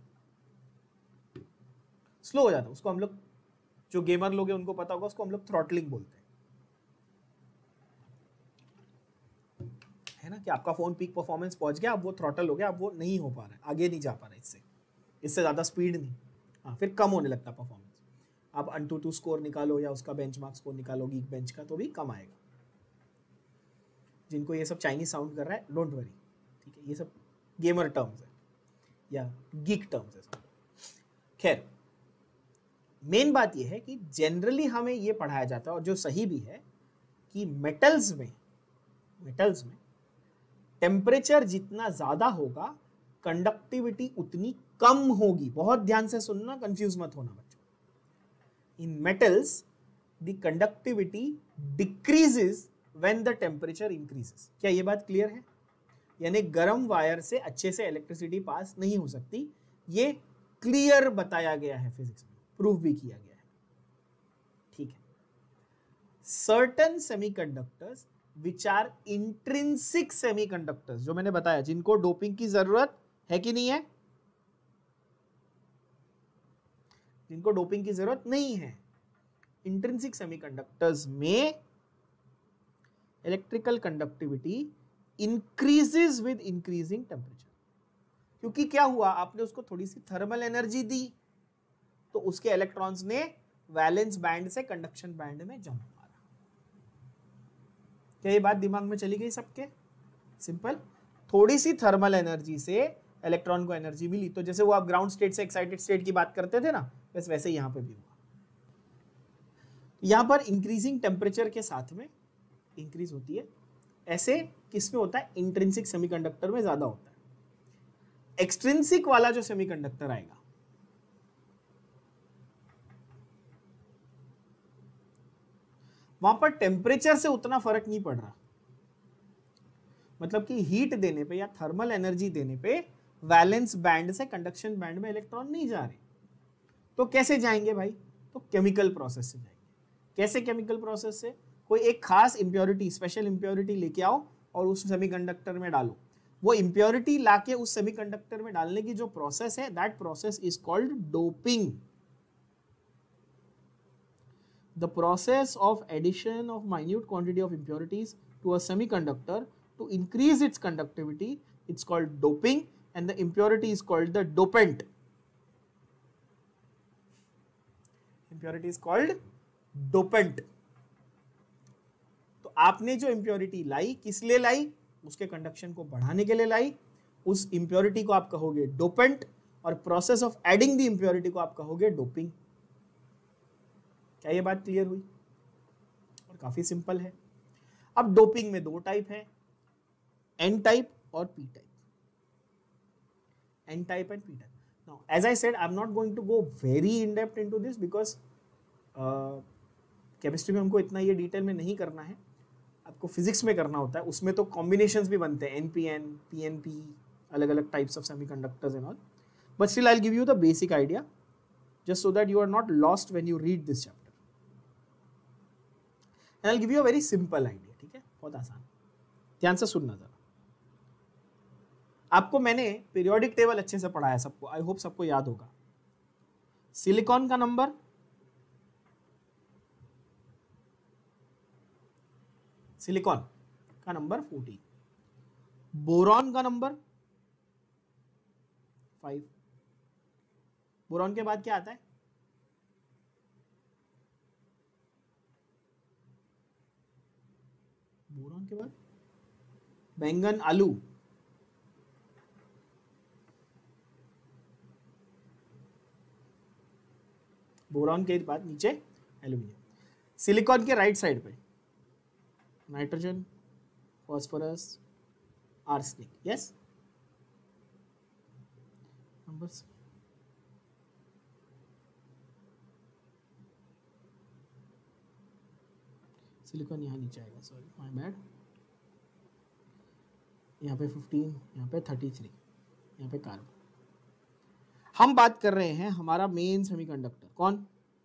स्लो हो जाता है। उसको हम लोग, जो गेमर लोग हैं उनको पता होगा, उसको हम लोग थ्रॉटलिंग बोलते हैं, है ना? कि आपका फोन पीक परफॉर्मेंस पहुंच गया, अब वो थ्रॉटल हो गया, अब वो नहीं हो पा रहा है, आगे नहीं जा पा रहा है, इससे इससे ज्यादा स्पीड नहीं। हाँ, फिर कम होने लगता है परफॉर्मेंस। आप अंटूटू स्कोर निकालो या उसका बेंचमार्क स्कोर निकालो गीक बेंच का, तो भी कम आएगा। जिनको ये सब चाइनीज साउंड कर रहा है, डोंट वरी, ठीक है? ये सब गेमर टर्म्स है या गीक टर्म्स है सब। खैर, मेन बात ये है कि जनरली हमें ये पढ़ाया जाता है, और जो सही भी है, कि मेटल्स में मेटल्स में टेम्परेचर जितना ज्यादा होगा कंडक्टिविटी उतनी कम होगी। बहुत ध्यान से सुनना, कंफ्यूज मत होना बच्चों। In metals the conductivity decreases when the temperature increases. क्या ये बात क्लियर है? यानी गर्म वायर से अच्छे से इलेक्ट्रिसिटी पास नहीं हो सकती। ये क्लियर बताया गया है फिजिक्स में, प्रूफ भी किया गया है, ठीक है? Certain semiconductors which are intrinsic semiconductors, जो मैंने बताया, जिनको डोपिंग की जरूरत है कि नहीं है? जिनको डोपिंग की जरूरत नहीं है, इंट्रिंसिक सेमीकंडक्टर्स में electrical conductivity increases with increasing temperature. क्योंकि क्या हुआ, आपने उसको थोड़ी सी थर्मल एनर्जी दी तो उसके इलेक्ट्रॉन्स ने वैलेंस बैंड से कंडक्शन बैंड में जंप मारा। क्या ये बात दिमाग में चली गई सबके? सिंपल, थोड़ी सी थर्मल एनर्जी से इलेक्ट्रॉन को एनर्जी मिली, तो जैसे वो आप ग्राउंड स्टेट से एक्साइटेड स्टेट की बात करते थे ना, बस वैसे यहां पे भी हुआ। यहां पर इंक्रीजिंग टेम्परेचर के साथ में इंक्रीज होती है। ऐसे किसमें होता है? इंट्रिंसिक सेमीकंडक्टर में ज्यादा होता है। एक्सट्रिंसिक वाला जो सेमीकंडक्टर आएगा, वहां पर टेम्परेचर से उतना फर्क नहीं पड़ रहा। मतलब कि हीट देने पे या थर्मल एनर्जी देने पे वैलेंस बैंड से कंडक्शन बैंड में इलेक्ट्रॉन नहीं जा रहे। तो कैसे जाएंगे भाई? तो केमिकल प्रोसेस से जाएंगे। कैसे केमिकल प्रोसेस से? कोई एक खास इंप्योरिटी, स्पेशल इंप्योरिटी लेके आओ और उस सेमीकंडक्टर में डालो। वो इंप्योरिटी लाके उस सेमीकंडक्टर में डालने की जो प्रोसेस है, that process is called doping. The process of addition of minute quantity of impurities to a semiconductor to increase its conductivity, it's called doping, and the impurity is called the dopant. Impurity is called dopant. तो आपने जो impurity लाई, किस लिए लाई? उसके conduction को बढ़ाने के लिए लाई। उस impurity को आप कहोगे dopant, और process of adding the impurity को आप कहोगे doping। क्या ये बात क्लियर हुई? और काफी सिंपल है। अब डोपिंग में दो टाइप है, एन टाइप और P type. N type and P type. Now as I said, I am not going to go very in depth into this because chemistry में हमको इतना ये डिटेल में नहीं करना है। आपको फिजिक्स में करना होता है, उसमें तो कॉम्बिनेशंस भी बनते हैं, एनपीएन, पीएनपी, अलग अलग types of semiconductors and all, but still I will give you the basic idea just so that you are not lost when you read this chapter, and I'll give you a very simple idea. ठीक है, बहुत आसान, ध्यान से सुनना जरा। आपको मैंने पीरियोडिक टेबल अच्छे से पढ़ाया सबको, आई होप सबको याद होगा। सिलिकॉन का नंबर सिलिकॉन का नंबर फोर्टीन, बोरॉन का नंबर फाइव। बोरॉन के बाद क्या आता है? बोरॉन के बाद बैंगन, आलू, बोरॉन के बाद नीचे एल्यूमिनियम। सिलिकॉन के राइट साइड पे nitrogen, phosphorus, arsenic. Yes, numbers silicon यहाँ नीचे आएगा, सॉरी माय बैड। यहाँ पे फिफ्टीन, यहाँ पे थर्टी थ्री, यहाँ पे कार्बन। हम बात कर रहे हैं हमारा मेन सेमीकंडक्टर कौन?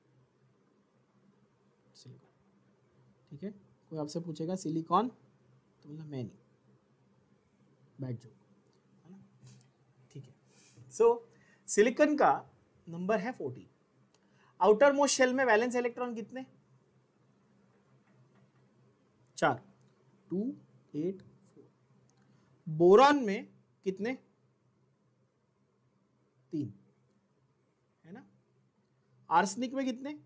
सिलिकॉन। ठीक है, कोई आपसे पूछेगा सिलिकॉन तो मतलब मैं नहीं, बैठ जाओ, है ना? ठीक है, सो सिलिकॉन का नंबर है फोर्टीन। आउटर मोस्ट शेल में वैलेंस इलेक्ट्रॉन कितने? चार, टू एट फोर। बोरॉन में कितने? तीन, है ना? आर्सेनिक में कितने?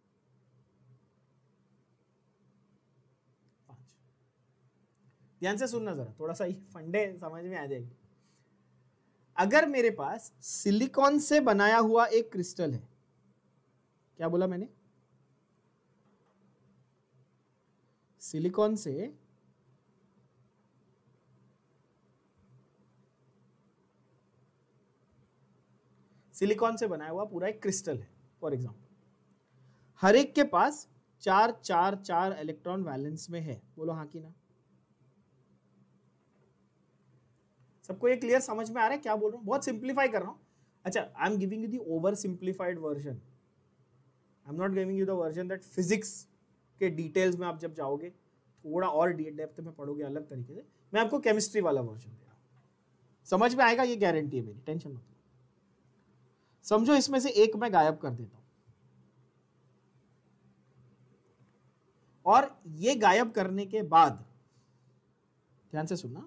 पांच। ध्यान से सुनना जरा, थोड़ा सा फंडे समझ में आ जाएगी। अगर मेरे पास सिलिकॉन से बनाया हुआ एक क्रिस्टल है, क्या बोला मैंने? सिलिकॉन से सिलिकॉन से बनाया हुआ पूरा एक क्रिस्टल है फॉर एग्जांपल, हर एक के पास चार चार चार इलेक्ट्रॉन वैलेंस में है, बोलो हाँ कि ना? सबको ये क्लियर समझ में आ रहा है क्या बोल रहा हूं? बहुत सिंप्लीफाई कर रहा हूं। अच्छा, I am giving you the over simplified version, I am not giving you the version that physics के डिटेल्स में आप जब जाओगे थोड़ा और डेप्थ में पढ़ोगे अलग तरीके से, मैं आपको केमिस्ट्री वाला वर्जन दे रहा हूं, समझ में आएगा, ये गारंटी है मेरी, टेंशन मत लो। समझो इसमें से एक मैं गायब कर देता हूं, और ये गायब करने के बाद ध्यान से सुनना,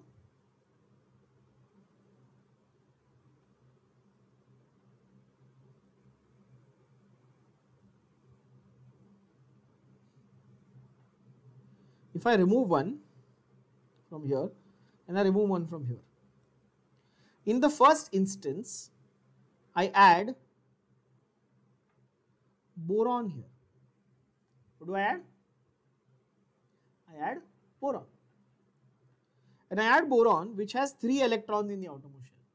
if I remove one from here and I remove one from here, in the first instance I add boron here. What do I add? I add boron, and I add boron which has three electrons in the outermost shell.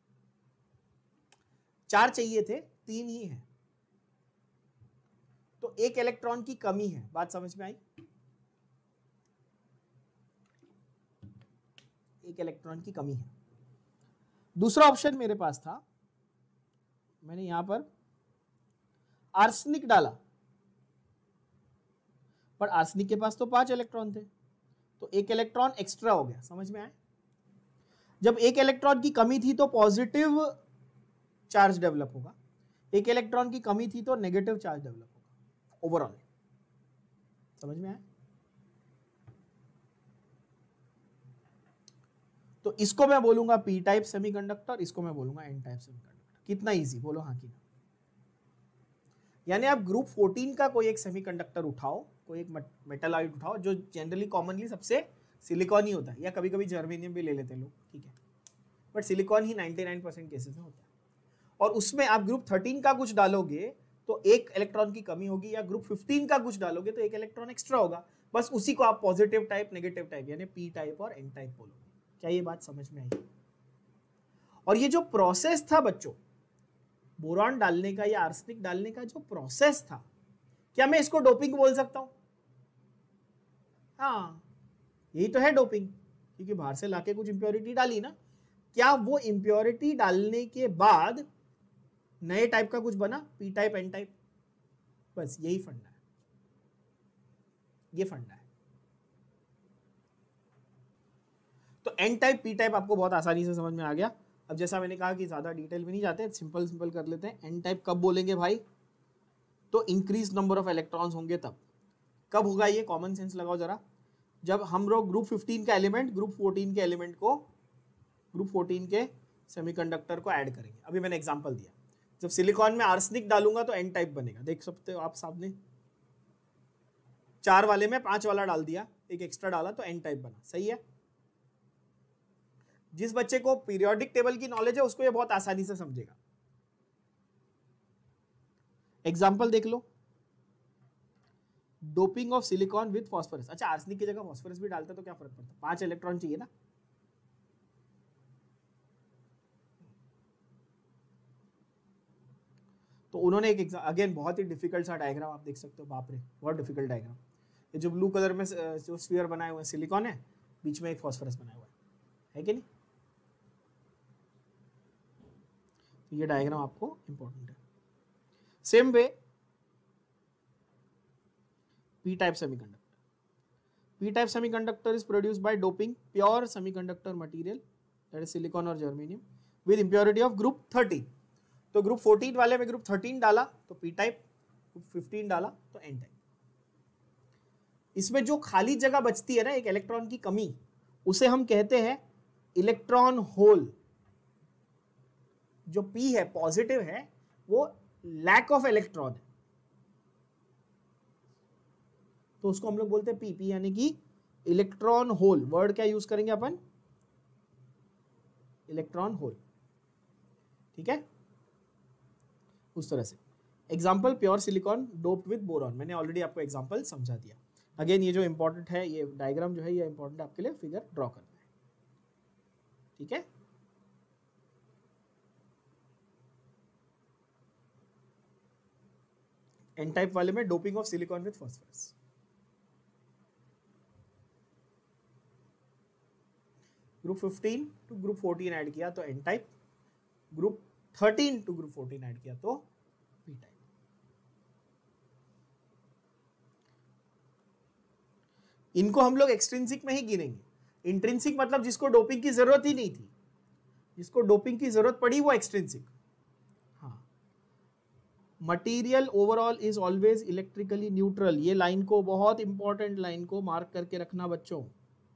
चार चाहिए थे, तीन ही है, तो एक electron की कमी है। बात समझ में आई? एक इलेक्ट्रॉन की कमी है। दूसरा ऑप्शन मेरे पास था, मैंने यहां पर आर्सेनिक डाला, पर आर्सेनिक के पास तो पांच इलेक्ट्रॉन थे, तो एक इलेक्ट्रॉन एक्स्ट्रा हो गया। समझ में आया? जब एक इलेक्ट्रॉन की कमी थी तो पॉजिटिव चार्ज डेवलप होगा, एक इलेक्ट्रॉन की कमी थी तो नेगेटिव चार्ज डेवलप होगा ओवरऑल। समझ में आया? तो इसको मैं बोलूंगा पी टाइप सेमीकंडक्टर, इसको मैं बोलूंगा एन टाइप सेमीकंडक्टर। कितना इजी, बोलो हाँ कि ना? यानी आप ग्रुप फोर्टीन का कोई एक सेमीकंडक्टर उठाओ, कोई एक मेटलॉइड उठाओ, जो जनरली कॉमनली सबसे सिलिकॉन ही होता है, या कभी कभी जर्मेनियम भी ले लेते हैं लोग, ठीक है, बट सिलिकॉन ही निन्यानवे परसेंट केसेस में होता है। और उसमें आप ग्रुप थर्टीन का कुछ डालोगे तो एक इलेक्ट्रॉन की कमी होगी, या ग्रुप फिफ्टीन का कुछ डालोगे तो एक इलेक्ट्रॉन एक्स्ट्रा होगा। बस उसी को आप पॉजिटिव टाइप, नेगेटिव टाइप, यानी पी टाइप और एन टाइप बोलोगे। क्या ये बात समझ में आई? और ये जो प्रोसेस था बच्चों, बोरॉन डालने का या आर्सेनिक डालने का जो प्रोसेस था, क्या मैं इसको डोपिंग बोल सकता हूं? हाँ, यही तो है डोपिंग, क्योंकि बाहर से लाके कुछ इंप्योरिटी डाली ना, क्या वो इंप्योरिटी डालने के बाद नए टाइप का कुछ बना, पी टाइप एन टाइप, बस यही फंडा है, ये फंडा है। तो एन टाइप पी टाइप आपको बहुत आसानी से समझ में आ गया। अब जैसा मैंने कहा कि ज्यादा डिटेल में नहीं जाते, सिंपल सिंपल कर लेते हैं। एन टाइप कब बोलेंगे भाई, तो इंक्रीज नंबर ऑफ इलेक्ट्रॉन्स होंगे तब। कब होगा ये, कॉमन सेंस लगाओ जरा, जब हम लोग ग्रुप फिफ्टीन का एलिमेंट ग्रुप फोर्टीन के एलिमेंट को ग्रुप फोर्टीन के सेमीकंडक्टर को ऐड करेंगे। अभी मैंने एग्जांपल दिया, जब सिलिकॉन में आर्सेनिक डालूंगा तो एन टाइप बनेगा, देख सकते हो आप सामने। चार वाले में पांच वाला डाल दिया, एक एक्स्ट्रा डाला तो एन टाइप बना, सही है। जिस बच्चे को पीरियोडिक टेबल की नॉलेज है उसको ये बहुत आसानी से समझेगा। एग्जांपल देख लो, doping of silicon with phosphorus. अच्छा, आर्सेनिक की जगह फास्फोरस भी डालते तो क्या फर्क पड़ता, पांच इलेक्ट्रॉन चाहिए ना। तो उन्होंने एक अगेन बहुत ही डिफिकल्ट सा डायग्राम आप देख सकते हो, बाप रे बहुत डिफिकल्ट डायग्राम। ये जो ब्लू कलर में जो स्फीयर बनाए हुए हैं सिलिकॉन है, बीच में एक फास्फोरस बनाया हुआ है, है कि नहीं। तो ये डायग्राम आपको इंपॉर्टेंट है। Same way p type semiconductor, p type semiconductor is produced by doping pure semiconductor material, that is silicon or germanium, with impurity of group thirteen। तो ग्रुप फोर्टीन वाले में ग्रुप थर्टीन डाला तो p type, group fifteen डाला तो n type. इसमें जो खाली जगह बचती है ना, एक इलेक्ट्रॉन की कमी, उसे हम कहते हैं इलेक्ट्रॉन होल। जो p है पॉजिटिव है, वो लैक ऑफ इलेक्ट्रॉन है, तो उसको हम लोग बोलते हैं पी, पी यानी कि इलेक्ट्रॉन होल। वर्ड क्या यूज करेंगे अपन, इलेक्ट्रॉन होल, ठीक है, उस तरह से। Example pure silicon doped with boron, मैंने ऑलरेडी आपको एग्जांपल समझा दिया। अगेन ये जो इंपॉर्टेंट है, ये डायग्राम जो है ये इंपॉर्टेंट है आपके लिए, फिगर ड्रॉ करना है, ठीक है। एन टाइप वाले में doping of silicon with phosphorus. Group fifteen to group fourteen add किया तो N type, group thirteen to group fourteen add किया तो पी टाइप। इनको हम लोग एक्सट्रिंसिक में ही गिनेंगे। इंट्रिंसिक मतलब जिसको डोपिंग की जरूरत ही नहीं थी, जिसको डोपिंग की जरूरत पड़ी वो एक्सट्रिंसिक। हाँ, material overall is always electrically neutral, ये लाइन को, बहुत इंपॉर्टेंट लाइन को मार्क करके रखना बच्चों।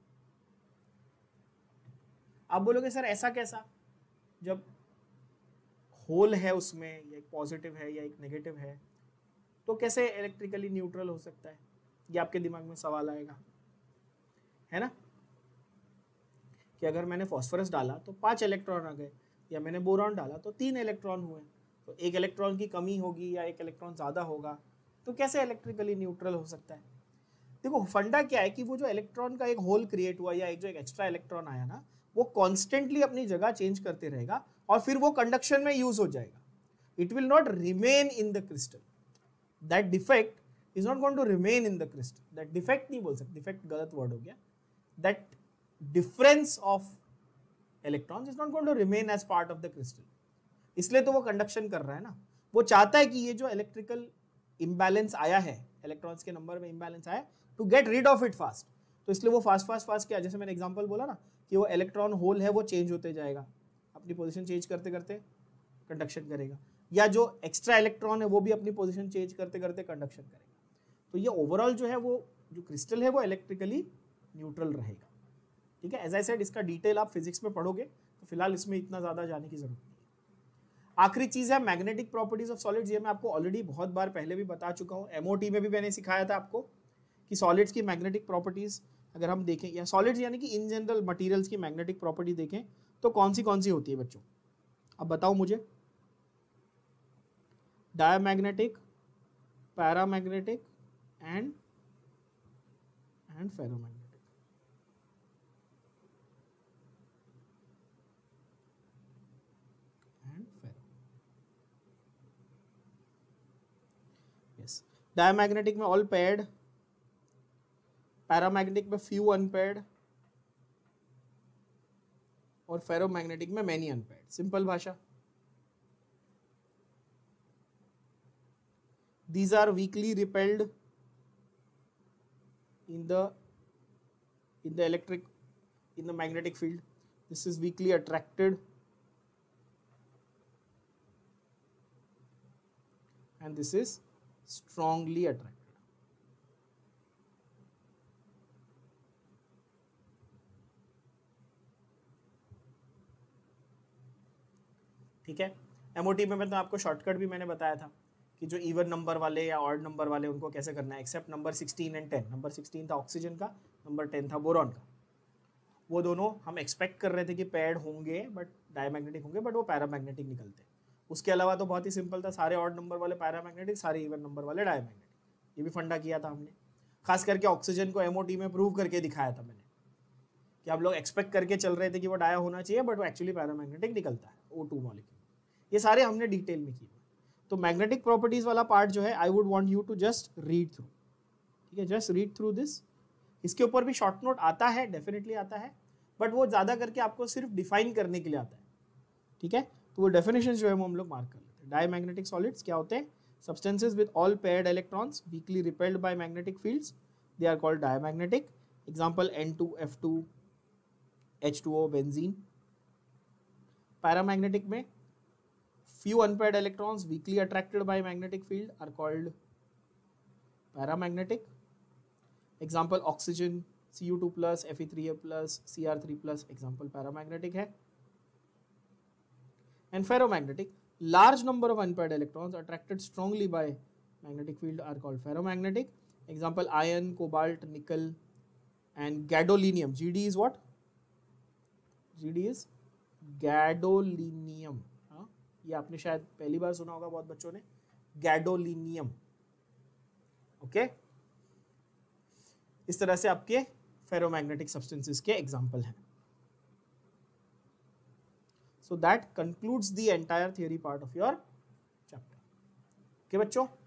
आप बोलोगे सर ऐसा कैसा, जब होल है उसमें, या एक पॉजिटिव है या एक नेगेटिव है, तो कैसे इलेक्ट्रिकली न्यूट्रल हो सकता है, ये आपके दिमाग में सवाल आएगा, है ना। कि अगर मैंने फास्फोरस डाला तो पांच इलेक्ट्रॉन आ गए, या मैंने बोरॉन डाला तो तीन इलेक्ट्रॉन हुए, तो एक इलेक्ट्रॉन की कमी होगी या एक इलेक्ट्रॉन ज्यादा होगा, तो कैसे इलेक्ट्रिकली न्यूट्रल हो सकता है। देखो फंडा क्या है कि वो जो इलेक्ट्रॉन का एक होल क्रिएट हुआ या एक जो एक एक्स्ट्रा इलेक्ट्रॉन आया ना, वो कॉन्स्टेंटली अपनी जगह चेंज करते रहेगा और फिर वो कंडक्शन में यूज हो जाएगा। It will not remain in the crystal, that defect is not going to remain in the crystal. That defect नहीं बोल सकते, डिफेक्ट गलत वर्ड हो गया। That difference of electrons is not going to remain as part of the crystal. इसलिए तो वो conduction कर रहा है ना, वो चाहता है कि ये जो इलेक्ट्रिकल इम्बैलेंस आया है, इलेक्ट्रॉन्स के नंबर में इम्बैलेंस आया, to get rid of it fast. तो इसलिए वो फास्ट फास्ट फास्ट क्या, जैसे मैंने एग्जांपल बोला ना कि वो इलेक्ट्रॉन होल है, वो चेंज होते जाएगा, अपनी पोजीशन चेंज करते करते कंडक्शन करेगा, या जो एक्स्ट्रा इलेक्ट्रॉन है वो भी अपनी पोजीशन चेंज करते करते कंडक्शन करेगा। तो ये ओवरऑल जो है वो जो क्रिस्टल है वो इलेक्ट्रिकली न्यूट्रल रहेगा, ठीक है। एज आई सेड, इसका डिटेल आप फिजिक्स में पढ़ोगे, तो फिलहाल इसमें इतना ज्यादा जाने की जरूरत नहीं है। आखिरी चीज है मैग्नेटिक प्रॉपर्टीज ऑफ सॉलिड्स। ये मैं आपको ऑलरेडी बहुत बार पहले भी बता चुका हूँ, एमओटी में भी मैंने सिखाया था आपको कि सॉलिड्स की मैग्नेटिक प्रॉपर्टीज अगर हम देखें, या सॉलिड्स यानी कि इन जनरल मटेरियल्स की मैग्नेटिक प्रॉपर्टी देखें, तो कौन सी कौन सी होती है बच्चों, अब बताओ मुझे। Diamagnetic, paramagnetic and and ferromagnetic. Diamagnetic में ऑल पेयर्ड, पैरामैग्नेटिक में फ्यू अनपेयर्ड और फेरोमैग्नेटिक में मैनी अनपेयर्ड। सिंपल भाषा। These are weakly repelled in the in the electric in the magnetic field. This is weakly attracted and this is strongly attracted. ठीक है। MOT में मैं तो आपको शॉर्टकट भी मैंने बताया था कि जो इवन नंबर वाले या ऑड नंबर वाले उनको कैसे करना है, except number sixteen and ten. Number sixteen था ऑक्सीजन का, नंबर टेन था बोरॉन का। वो दोनों हम एक्सपेक्ट कर रहे थे कि पेयर्ड होंगे बट डायमैग्नेटिक होंगे, बट वो पैरामैग्नेटिक निकलते। उसके अलावा तो बहुत ही सिंपल था, सारे ऑड नंबर वाले पैरामैग्नेटिक, सारे इवन नंबर वाले डायमैग्नेटिक। ये भी फंडा किया था हमने, खास करके ऑक्सीजन को एमओटी में प्रूव करके दिखाया था मैंने कि आप लोग एक्सपेक्ट करके चल रहे थे कि वो डाया होना चाहिए बट वो एक्चुअली पैरामैग्नेटिक निकलता है ओ टू मॉलिक्यूल। ये सारे हमने डिटेल में किए। तो मैग्नेटिक प्रॉपर्टीज वाला पार्ट जो है I would want you to just read through, ठीक है, जस्ट रीड थ्रू दिस। इसके ऊपर भी शॉर्ट नोट आता है, डेफिनेटली आता है, बट वो ज़्यादा करके आपको सिर्फ डिफाइन करने के लिए आता है, ठीक है। तो वो डेफिनेशन जो है वो हम लोग मार्क कर लेते हैं। डायमैग्नेटिक सॉलिड्स क्या होते हैं? Substances with all paired electrons weakly repelled by magnetic fields, they are called diamagnetic. Example N two F two H two O benzene. Paramagnetic में few unpaired electrons weakly attracted by magnetic field are called paramagnetic. Example oxygen C U two plus, F E three A plus, C R three plus, example paramagnetic है. And ferromagnetic, large number of unpaired electrons attracted strongly by magnetic field are called ferromagnetic. Example iron, cobalt, nickel and gadolinium. G D is what? G D is gadolinium. ये आपने शायद पहली बार सुना होगा बहुत बच्चों ने, गैडोलिनियम। ओके, इस तरह से आपके फेरोमैग्नेटिक सब्सटेंसेस के एग्जांपल हैं। So that concludes the entire theory part of your chapter. Okay बच्चों।